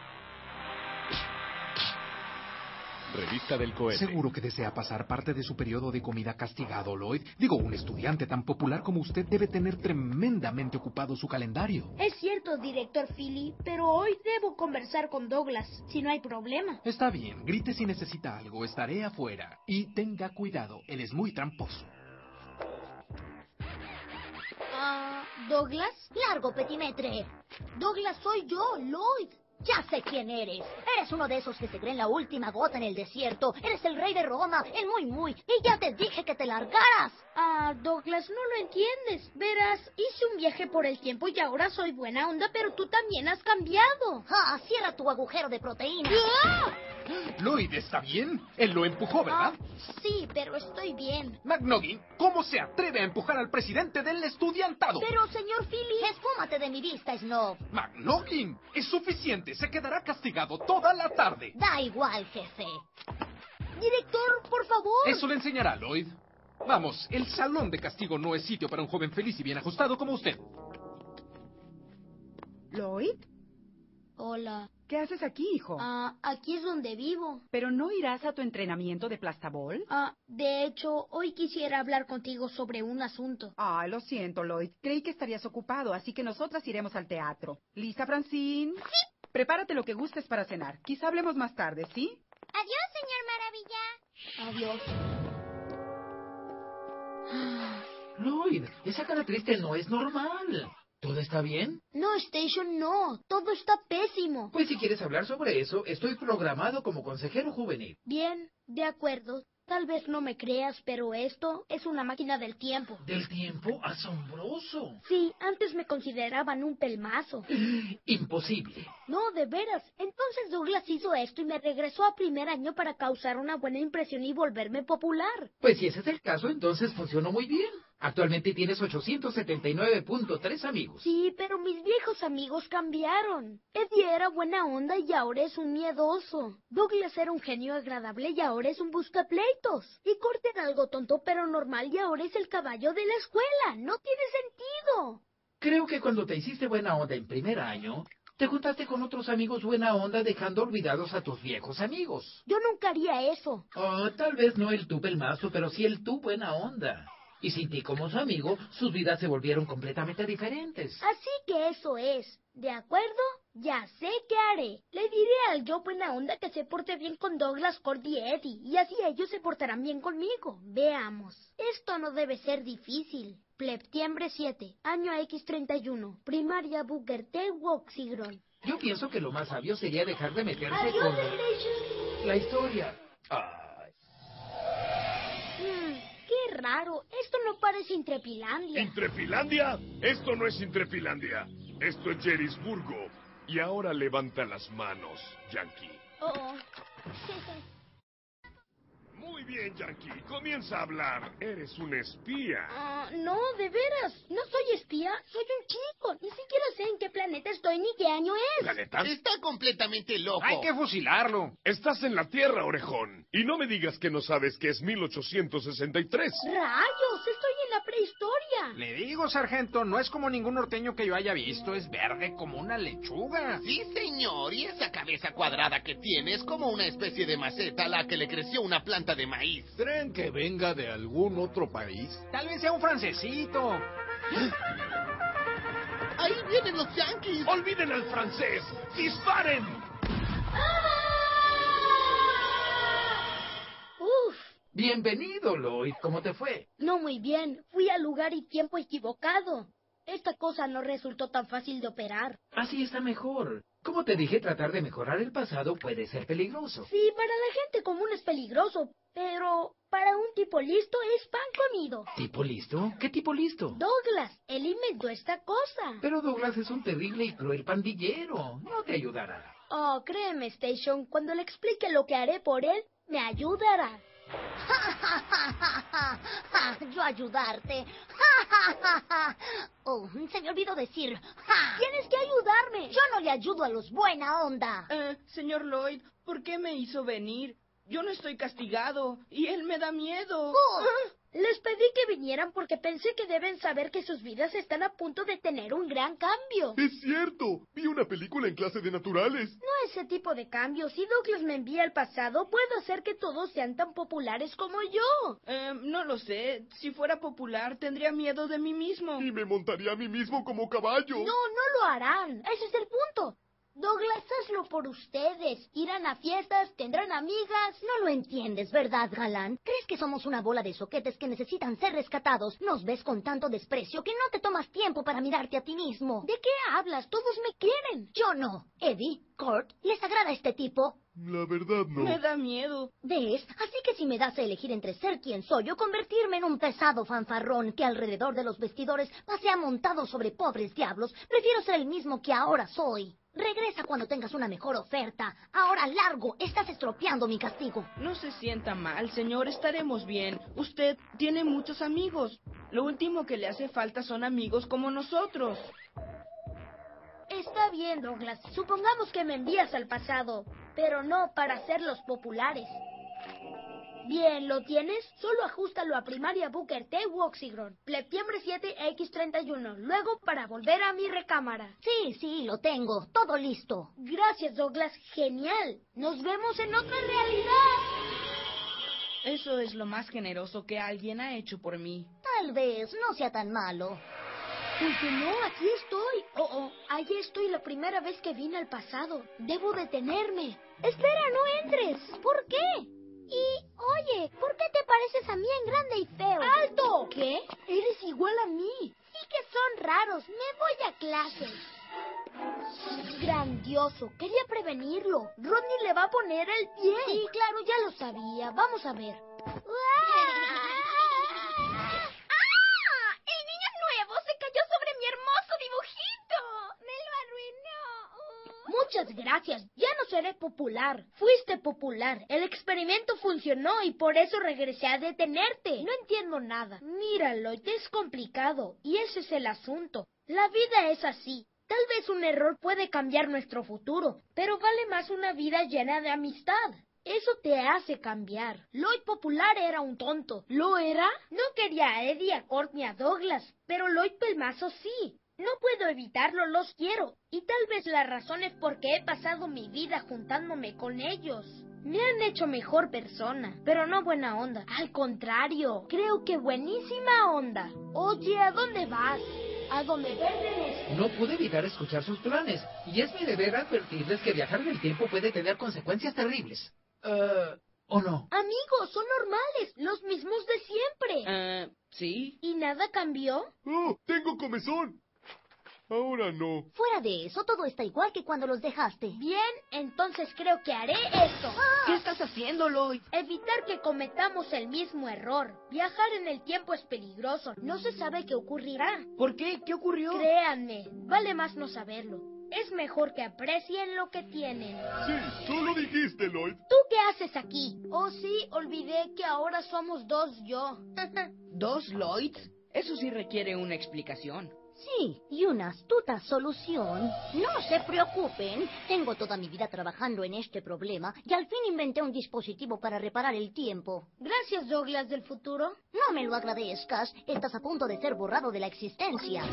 Speaker 7: Revista del cohete.
Speaker 14: Seguro que desea pasar parte de su periodo de comida castigado, Lloyd. Digo, un estudiante tan popular como usted debe tener tremendamente ocupado su calendario.
Speaker 2: Es cierto, director Philly, pero hoy debo conversar con Douglas, si no hay problema.
Speaker 14: Está bien, grite si necesita algo, estaré afuera. Y tenga cuidado, él es muy tramposo.
Speaker 2: ¿Douglas?
Speaker 8: Largo, petimetre.
Speaker 2: Douglas, soy yo, Lloyd.
Speaker 8: Ya sé quién eres. Eres uno de esos que se creen la última gota en el desierto. Eres el rey de Roma, el muy. Y ya te dije que te largaras.
Speaker 2: Douglas, no lo entiendes. Verás, hice un viaje por el tiempo y ahora soy buena onda, pero tú también has cambiado.
Speaker 8: Cierra tu agujero de proteína.
Speaker 14: Lloyd, ¿está bien? Él lo empujó, ¿verdad?
Speaker 2: Sí, pero estoy bien.
Speaker 14: McNoggin, ¿cómo se atreve a empujar al presidente del estudiantado?
Speaker 2: Pero, señor Philly...
Speaker 8: Esfúmate de mi vista, Snob.
Speaker 14: McNoggin, es suficiente. Se quedará castigado toda la tarde.
Speaker 8: Da igual, jefe.
Speaker 2: Director, por favor.
Speaker 14: Eso le enseñará, Lloyd. Vamos, el salón de castigo no es sitio para un joven feliz y bien ajustado como usted.
Speaker 20: ¿Lloyd?
Speaker 2: Hola.
Speaker 20: ¿Qué haces aquí, hijo?
Speaker 2: Aquí es donde vivo.
Speaker 20: ¿Pero no irás a tu entrenamiento de plastabol?
Speaker 2: De hecho, hoy quisiera hablar contigo sobre un asunto.
Speaker 20: Lo siento, Lloyd. Creí que estarías ocupado, así que nosotras iremos al teatro. ¿Lista, Francine?
Speaker 2: Sí.
Speaker 20: Prepárate lo que gustes para cenar. Quizá hablemos más tarde, ¿sí?
Speaker 12: Adiós, señor Maravilla.
Speaker 10: Adiós. Lloyd, esa cara triste no es normal. ¿Todo está bien?
Speaker 2: No, Station, no. Todo está pésimo.
Speaker 10: Pues si quieres hablar sobre eso, estoy programado como consejero juvenil.
Speaker 2: Bien, de acuerdo. Tal vez no me creas, pero esto es una máquina del tiempo.
Speaker 10: ¿Del tiempo? ¡Asombroso!
Speaker 2: Sí, antes me consideraban un pelmazo.
Speaker 10: Imposible.
Speaker 2: No, de veras. Entonces Douglas hizo esto y me regresó a primer año para causar una buena impresión y volverme popular.
Speaker 10: Pues si ese es el caso, entonces funcionó muy bien. Actualmente tienes 879.3 amigos.
Speaker 2: Sí, pero mis viejos amigos cambiaron. Eddie era buena onda y ahora es un miedoso. Douglas era un genio agradable y ahora es un buscapleitos. Y Kurt era algo tonto pero normal y ahora es el caballo de la escuela. No tiene sentido.
Speaker 10: Creo que cuando te hiciste buena onda en primer año, te juntaste con otros amigos buena onda dejando olvidados a tus viejos amigos.
Speaker 2: Yo nunca haría eso.
Speaker 10: Tal vez no el tú pelmazo, pero sí el tú buena onda. Y sin ti como su amigo, sus vidas se volvieron completamente diferentes.
Speaker 2: Así que eso es. ¿De acuerdo? Ya sé qué haré. Le diré al yo buena onda que se porte bien con Douglas, Kurt y Eddie, y así ellos se portarán bien conmigo. Veamos. Esto no debe ser difícil. Septiembre 7, año X31, primaria Booker T. Woxigron.
Speaker 10: Yo pienso que lo más sabio sería dejar de meterse
Speaker 2: Adiós,
Speaker 10: con
Speaker 2: Station.
Speaker 10: la historia.
Speaker 2: Qué raro. Esto no parece Intrepilandia.
Speaker 6: ¿Intrepilandia? Esto no es Intrepilandia. Esto es Jerrisburgo. Y ahora levanta las manos, Yankee. Muy bien, Yankee. Comienza a hablar. Eres un espía.
Speaker 2: No, de veras. No soy espía. Soy un chico. Ni siquiera sé en qué planeta planeta estoy ni qué año es.
Speaker 6: ¿Planeta?
Speaker 9: Está completamente loco.
Speaker 6: Hay que fusilarlo. Estás en la Tierra, orejón. Y no me digas que no sabes que es 1863.
Speaker 2: ¡Rayos! Estoy en la prehistoria.
Speaker 14: Le digo, sargento, no es como ningún norteño que yo haya visto. Es verde como una lechuga.
Speaker 9: Sí, señor. Y esa cabeza cuadrada que tiene es como una especie de maceta a la que le creció una planta de maíz.
Speaker 21: ¿Creen que venga de algún otro país?
Speaker 14: Tal vez sea un francesito.
Speaker 9: ¡Ahí vienen los yanquis!
Speaker 6: ¡Olviden al francés! ¡Disparen!
Speaker 2: ¡Uf!
Speaker 10: Bienvenido, Lloyd. ¿Cómo te fue?
Speaker 2: No muy bien. Fui al lugar y tiempo equivocado. Esta cosa no resultó tan fácil de operar.
Speaker 10: Así está mejor. Como te dije, tratar de mejorar el pasado puede ser peligroso.
Speaker 2: Sí, para la gente común es peligroso, pero para un tipo listo es pan comido.
Speaker 10: ¿Tipo listo? ¿Qué tipo listo?
Speaker 2: Douglas, él inventó esta cosa.
Speaker 10: Pero Douglas es un terrible y cruel pandillero. No te ayudará.
Speaker 2: Oh, créeme, Station, cuando le explique lo que haré por él, me ayudará.
Speaker 8: Yo ayudarte. Oh, se me olvidó decir.
Speaker 2: Tienes que ayudarme.
Speaker 8: Yo no le ayudo a los buena onda.
Speaker 5: Señor Lloyd, ¿por qué me hizo venir? Yo no estoy castigado y él me da miedo.
Speaker 2: Les pedí que vinieran porque pensé que deben saber que sus vidas están a punto de tener un gran cambio.
Speaker 3: Es cierto. Vi una película en clase de naturales.
Speaker 2: No ese tipo de cambio. Si Douglas me envía al pasado, puedo hacer que todos sean tan populares como yo.
Speaker 5: No lo sé. Si fuera popular, tendría miedo de mí mismo.
Speaker 3: Y me montaría a mí mismo como caballo.
Speaker 2: No, no lo harán. Ese es el punto. Douglas, hazlo por ustedes. Irán a fiestas, tendrán amigas.
Speaker 8: No lo entiendes, ¿verdad, galán? ¿Crees que somos una bola de soquetes que necesitan ser rescatados? Nos ves con tanto desprecio que no te tomas tiempo para mirarte a ti mismo.
Speaker 2: ¿De qué hablas? Todos me quieren.
Speaker 8: Yo no. Eddie, Kurt, ¿les agrada este tipo?
Speaker 3: La verdad no.
Speaker 5: Me da miedo.
Speaker 8: ¿Ves? Así que si me das a elegir entre ser quien soy o convertirme en un pesado fanfarrón que alrededor de los vestidores pasea montado sobre pobres diablos, prefiero ser el mismo que ahora soy. Regresa cuando tengas una mejor oferta. Ahora largo, estás estropeando mi castigo.
Speaker 5: No se sienta mal, señor, estaremos bien. Usted tiene muchos amigos. Lo último que le hace falta son amigos como nosotros.
Speaker 2: Está bien, Douglas. Supongamos que me envías al pasado, pero no para hacerlos populares. Bien, ¿lo tienes? Solo ajústalo a primaria Booker T. Woxigron, septiembre 7, X31. Luego para volver a mi recámara.
Speaker 8: Sí, lo tengo. Todo listo.
Speaker 2: Gracias, Douglas. Genial. Nos vemos en otra realidad.
Speaker 5: Eso es lo más generoso que alguien ha hecho por mí.
Speaker 8: Tal vez no sea tan malo.
Speaker 2: Funcionó, aquí estoy. Allí estoy la primera vez que vine al pasado. Debo detenerme. Espera, no entres. ¿Por qué?
Speaker 16: Y, oye, ¿por qué te pareces a mí en grande y feo?
Speaker 2: ¡Alto! ¿Qué? Eres igual a mí.
Speaker 16: Sí que son raros. Me voy a clases.
Speaker 2: Grandioso. Quería prevenirlo. Rodney le va a poner el pie.
Speaker 16: Sí, claro, ya lo sabía. Vamos a ver.
Speaker 2: Muchas gracias. Ya no seré popular. Fuiste popular. El experimento funcionó y por eso regresé a detenerte. No entiendo nada. Míralo, es complicado. Y ese es el asunto. La vida es así. Tal vez un error puede cambiar nuestro futuro, pero vale más una vida llena de amistad. Eso te hace cambiar. Lloyd popular era un tonto. ¿Lo era? No quería a Eddie, a Kurt ni a Douglas, pero Lloyd pelmazo sí. No puedo evitarlo, los quiero. Y tal vez la razón es porque he pasado mi vida juntándome con ellos. Me han hecho mejor persona, pero no buena onda. Al contrario, creo que buenísima onda. Oye, ¿a dónde vas? ¿A dónde perteneces?
Speaker 10: No pude evitar escuchar sus planes, y es mi deber advertirles que viajar en el tiempo puede tener consecuencias terribles. ¿O no?
Speaker 2: Amigos, son normales, los mismos de siempre.
Speaker 5: ¿Sí?
Speaker 2: ¿Y nada cambió?
Speaker 3: ¡Oh, tengo comezón! Ahora no.
Speaker 8: Fuera de eso, todo está igual que cuando los dejaste.
Speaker 2: Bien, entonces creo que haré esto.
Speaker 5: ¿Qué estás haciendo, Lloyd?
Speaker 2: Evitar que cometamos el mismo error. Viajar en el tiempo es peligroso. No se sabe qué ocurrirá.
Speaker 5: ¿Por qué? ¿Qué ocurrió?
Speaker 2: Créanme, vale más no saberlo. Es mejor que aprecien lo que tienen.
Speaker 3: Sí, tú lo dijiste, Lloyd.
Speaker 2: ¿Tú qué haces aquí? Oh, sí, olvidé que ahora somos dos yo.
Speaker 5: ¿Dos Lloyds? Eso sí requiere una explicación.
Speaker 8: Sí, y una astuta solución. No se preocupen. Tengo toda mi vida trabajando en este problema y al fin inventé un dispositivo para reparar el tiempo.
Speaker 2: Gracias, Douglas del futuro.
Speaker 8: No me lo agradezcas. Estás a punto de ser borrado de la existencia.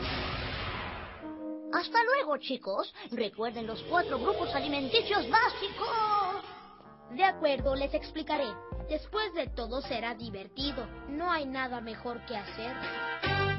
Speaker 8: Hasta luego, chicos. Recuerden los 4 grupos alimenticios básicos.
Speaker 2: De acuerdo, les explicaré. Después de todo será divertido. No hay nada mejor que hacer.